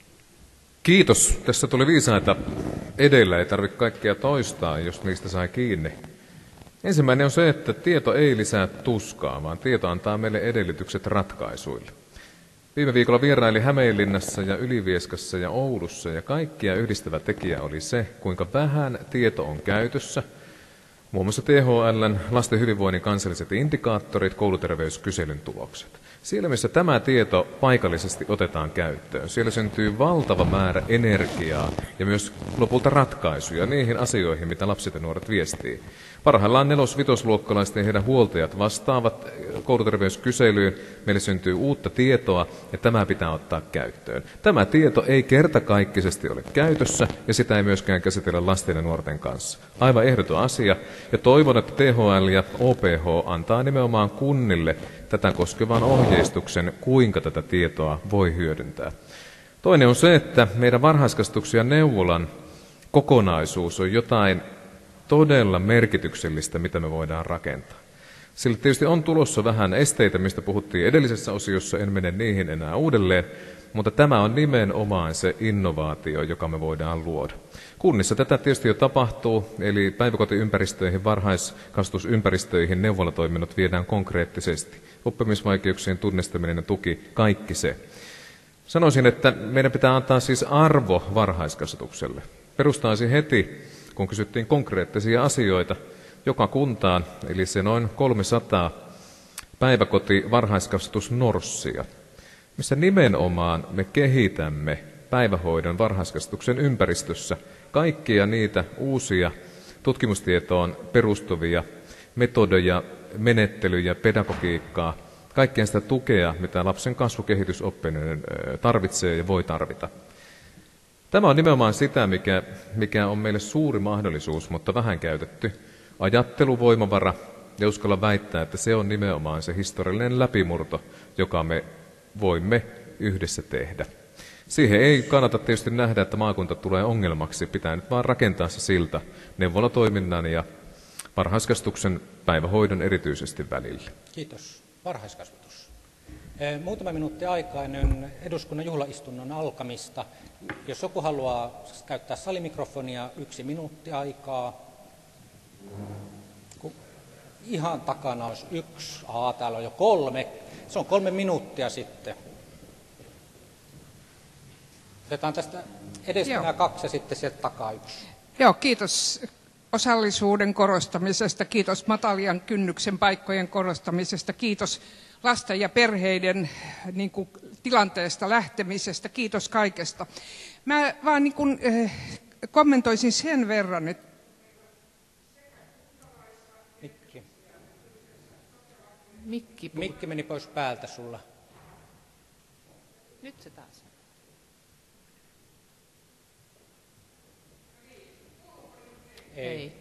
Kiitos. Tässä tuli viisaita edellä, ei tarvitse kaikkea toistaa, jos niistä sai kiinni. Ensimmäinen on se, että tieto ei lisää tuskaa, vaan tieto antaa meille edellytykset ratkaisuille. Viime viikolla vieraili Hämeenlinnassa ja Ylivieskassa ja Oulussa, ja kaikkia yhdistävä tekijä oli se, kuinka vähän tieto on käytössä. Muun muassa THL:n lasten hyvinvoinnin kansalliset indikaattorit, kouluterveyskyselyn tulokset. Siellä, missä tämä tieto paikallisesti otetaan käyttöön, siellä syntyy valtava määrä energiaa ja myös lopulta ratkaisuja niihin asioihin, mitä lapset ja nuoret viestii. Parhaillaan 4-5-luokkalaiset ja heidän huoltajat vastaavat kouluterveyskyselyyn. Meille syntyy uutta tietoa ja tämä pitää ottaa käyttöön. Tämä tieto ei kertakaikkisesti ole käytössä ja sitä ei myöskään käsitellä lasten ja nuorten kanssa. Aivan ehdoton asia ja toivon, että THL ja OPH antaa nimenomaan kunnille tätä koskevan ohjeistuksen, kuinka tätä tietoa voi hyödyntää. Toinen on se, että meidän varhaiskasvatuksen ja neuvolan kokonaisuus on jotain todella merkityksellistä, mitä me voidaan rakentaa. Sillä tietysti on tulossa vähän esteitä, mistä puhuttiin edellisessä osiossa, en mene niihin enää uudelleen, mutta tämä on nimenomaan se innovaatio, joka me voidaan luoda. Kunnissa tätä tietysti jo tapahtuu, eli päiväkotiympäristöihin, varhaiskasvatusympäristöihin neuvolatoiminnot viedään konkreettisesti. Oppimisvaikeuksien tunnistaminen ja tuki, kaikki se. Sanoisin, että meidän pitää antaa siis arvo varhaiskasvatukselle. Perustaisin heti, kun kysyttiin konkreettisia asioita, joka kuntaan, eli se noin 300 päiväkoti-varhaiskasvatusnorssia, missä nimenomaan me kehitämme päivähoidon varhaiskasvatuksen ympäristössä kaikkia niitä uusia tutkimustietoon perustuvia metodeja, menettelyjä, pedagogiikkaa, kaikkea sitä tukea, mitä lapsen kasvukehitysoppiminen tarvitsee ja voi tarvita. Tämä on nimenomaan sitä, mikä on meille suuri mahdollisuus, mutta vähän käytetty ajatteluvoimavara, ja uskalla väittää, että se on nimenomaan se historiallinen läpimurto, joka me voimme yhdessä tehdä. Siihen ei kannata tietysti nähdä, että maakunta tulee ongelmaksi, pitää nyt vaan rakentaa se silta neuvolatoiminnan ja varhaiskasvatuksen päivähoidon erityisesti välillä. Kiitos. Varhaiskasvatus. Muutama minuutti aikaa ennen eduskunnan juhlaistunnon alkamista. Jos joku haluaa käyttää salimikrofonia, 1 minuutti aikaa. Ihan takana olisi 1. Täällä on jo 3. Se on 3 minuuttia sitten. Otetaan tästä edestä nämä 2 ja sitten sieltä takaa 1. Joo, kiitos osallisuuden korostamisesta, kiitos matalian kynnyksen paikkojen korostamisesta, kiitos lasten ja perheiden tilanteesta lähtemisestä, kiitos kaikesta. Mä vaan kommentoisin sen verran, että Mikki meni pois päältä sulla. Nyt se taas. Ei.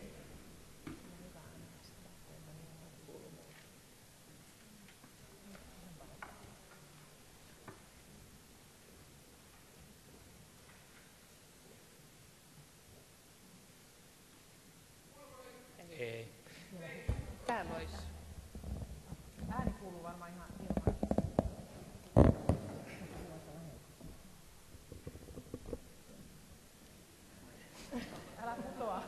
Ei. Täällä olisi. Ääni kuuluu varmaan ihan ilman. Älä putoa.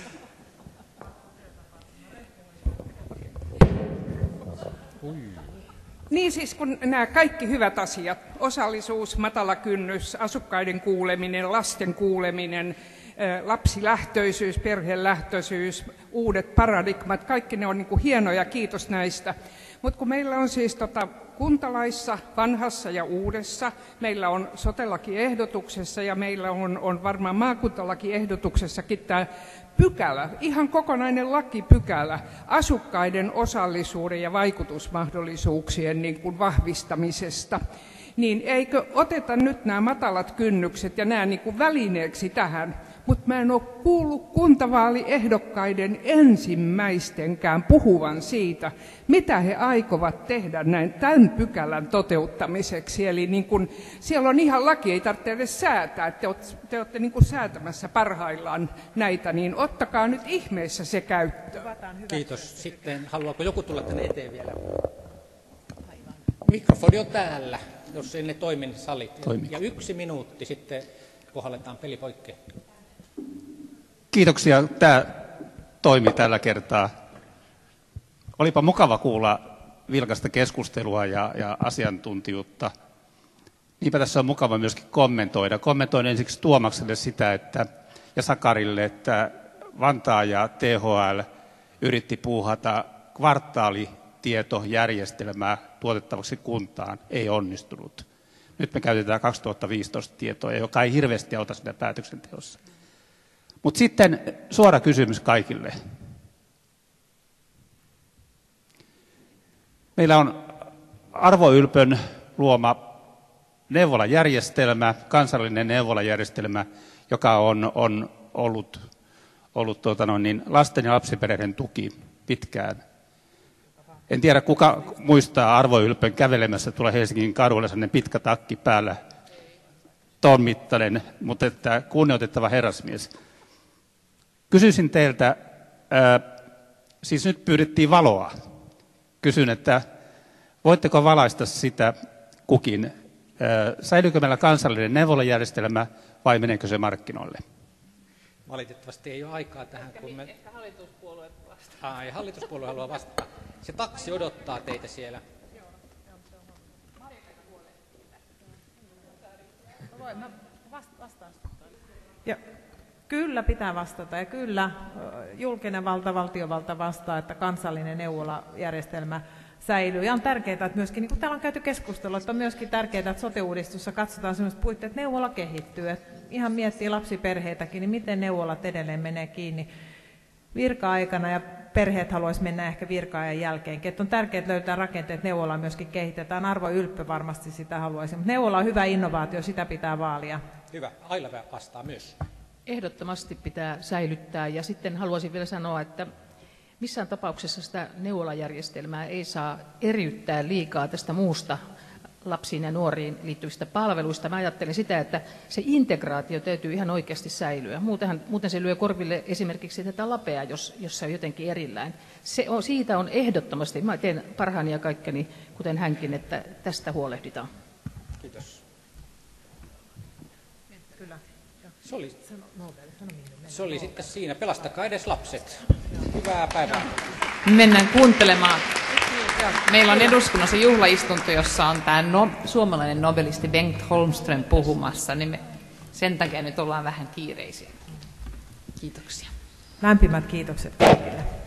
Niin siis kun nämä kaikki hyvät asiat, osallisuus, matala kynnys, asukkaiden kuuleminen, lasten kuuleminen, lapsilähtöisyys, perhelähtöisyys, uudet paradigmat, kaikki ne on hienoja, kiitos näistä. Mutta kun meillä on siis kuntalaissa, vanhassa ja uudessa, meillä on sote-lakiehdotuksessa ja meillä on varmaan maakuntalakiehdotuksessakin tämä pykälä, ihan kokonainen lakipykälä asukkaiden osallisuuden ja vaikutusmahdollisuuksien vahvistamisesta, niin eikö oteta nyt nämä matalat kynnykset ja nämä välineeksi tähän? Mutta mä en ole kuullut kuntavaaliehdokkaiden ensimmäistenkään puhuvan siitä, mitä he aikovat tehdä tämän pykälän toteuttamiseksi. Eli siellä on ihan laki, ei tarvitse edes säätää, te olette säätämässä parhaillaan näitä, niin ottakaa nyt ihmeessä se käyttöön. Kiitos. Sitten haluaako joku tulla tänne eteen vielä? Mikrofoni on täällä, jos ei ne toimi, niin salit. Ja 1 minuutti sitten puhalletaan peli poikki. Kiitoksia. Tämä toimi tällä kertaa. Olipa mukava kuulla vilkasta keskustelua ja asiantuntijuutta. Niinpä tässä on mukava myöskin kommentoida. Kommentoin ensiksi Tuomakselle sitä, ja Sakarille, että Vantaa ja THL yritti puuhata kvartaalitietojärjestelmää tuotettavaksi kuntaan. Ei onnistunut. Nyt me käytetään 2015 tietoja, joka ei hirveästi auta siinä päätöksenteossa. Mutta sitten suora kysymys kaikille. Meillä on Arvo Ylpön luoma neuvolajärjestelmä, kansallinen neuvolajärjestelmä, joka on ollut lasten ja lapsiperheiden tuki pitkään. En tiedä, kuka muistaa Arvo Ylpön kävelemässä tuolla Helsingin kadulla, sellainen pitkä takki päällä, ton mittainen, mutta että kunnioitettava herrasmies. Kysyisin teiltä, siis nyt pyydettiin valoa. kysyn, että voitteko valaista sitä kukin, säilyykö meillä kansallinen neuvolajärjestelmä vai meneekö se markkinoille? Valitettavasti ei ole aikaa tähän, kun me... Ehkä hallituspuolue vastaa. Hallituspuolue haluaa vastata. Se taksi odottaa teitä siellä. Ja kyllä pitää vastata ja kyllä julkinen valta, valtiovalta vastaa, että kansallinen neuvolajärjestelmä säilyy. Ja on tärkeää, että myöskin, niin kuin täällä on käyty keskustelua, että on myöskin tärkeää, että sote-uudistussa katsotaan sellaiset puitteet, että neuvola kehittyy. Että ihan miettii lapsiperheitäkin, niin miten neuvolat edelleen menee kiinni virka-aikana ja perheet haluaisi mennä ehkä virka-ajan jälkeenkin. Että on tärkeää löytää rakenteet, neuvolaa myöskin kehitetään. Arvo Ylppö varmasti sitä haluaisi, mutta neuvola on hyvä innovaatio, sitä pitää vaalia. Hyvä. Aila vastaa myös. Ehdottomasti pitää säilyttää ja sitten haluaisin vielä sanoa, että missään tapauksessa sitä neuvolajärjestelmää ei saa eriyttää liikaa tästä muusta lapsiin ja nuoriin liittyvistä palveluista. Mä ajattelen sitä, että se integraatio täytyy ihan oikeasti säilyä. Muuten se lyö korville esimerkiksi tätä lapea, jos se on jotenkin erillään. Siitä on ehdottomasti, mä teen parhaani ja kaikkeni, kuten hänkin, että tästä huolehditaan. Kiitos. Se oli sitten siinä. Pelastakaa edes lapset. Hyvää päivää. Mennään kuuntelemaan. Meillä on eduskunnassa juhlaistunto, jossa on tämä suomalainen nobelisti Bengt Holmström puhumassa, niin sen takia nyt ollaan vähän kiireisiä. Kiitoksia. Lämpimät kiitokset kaikille.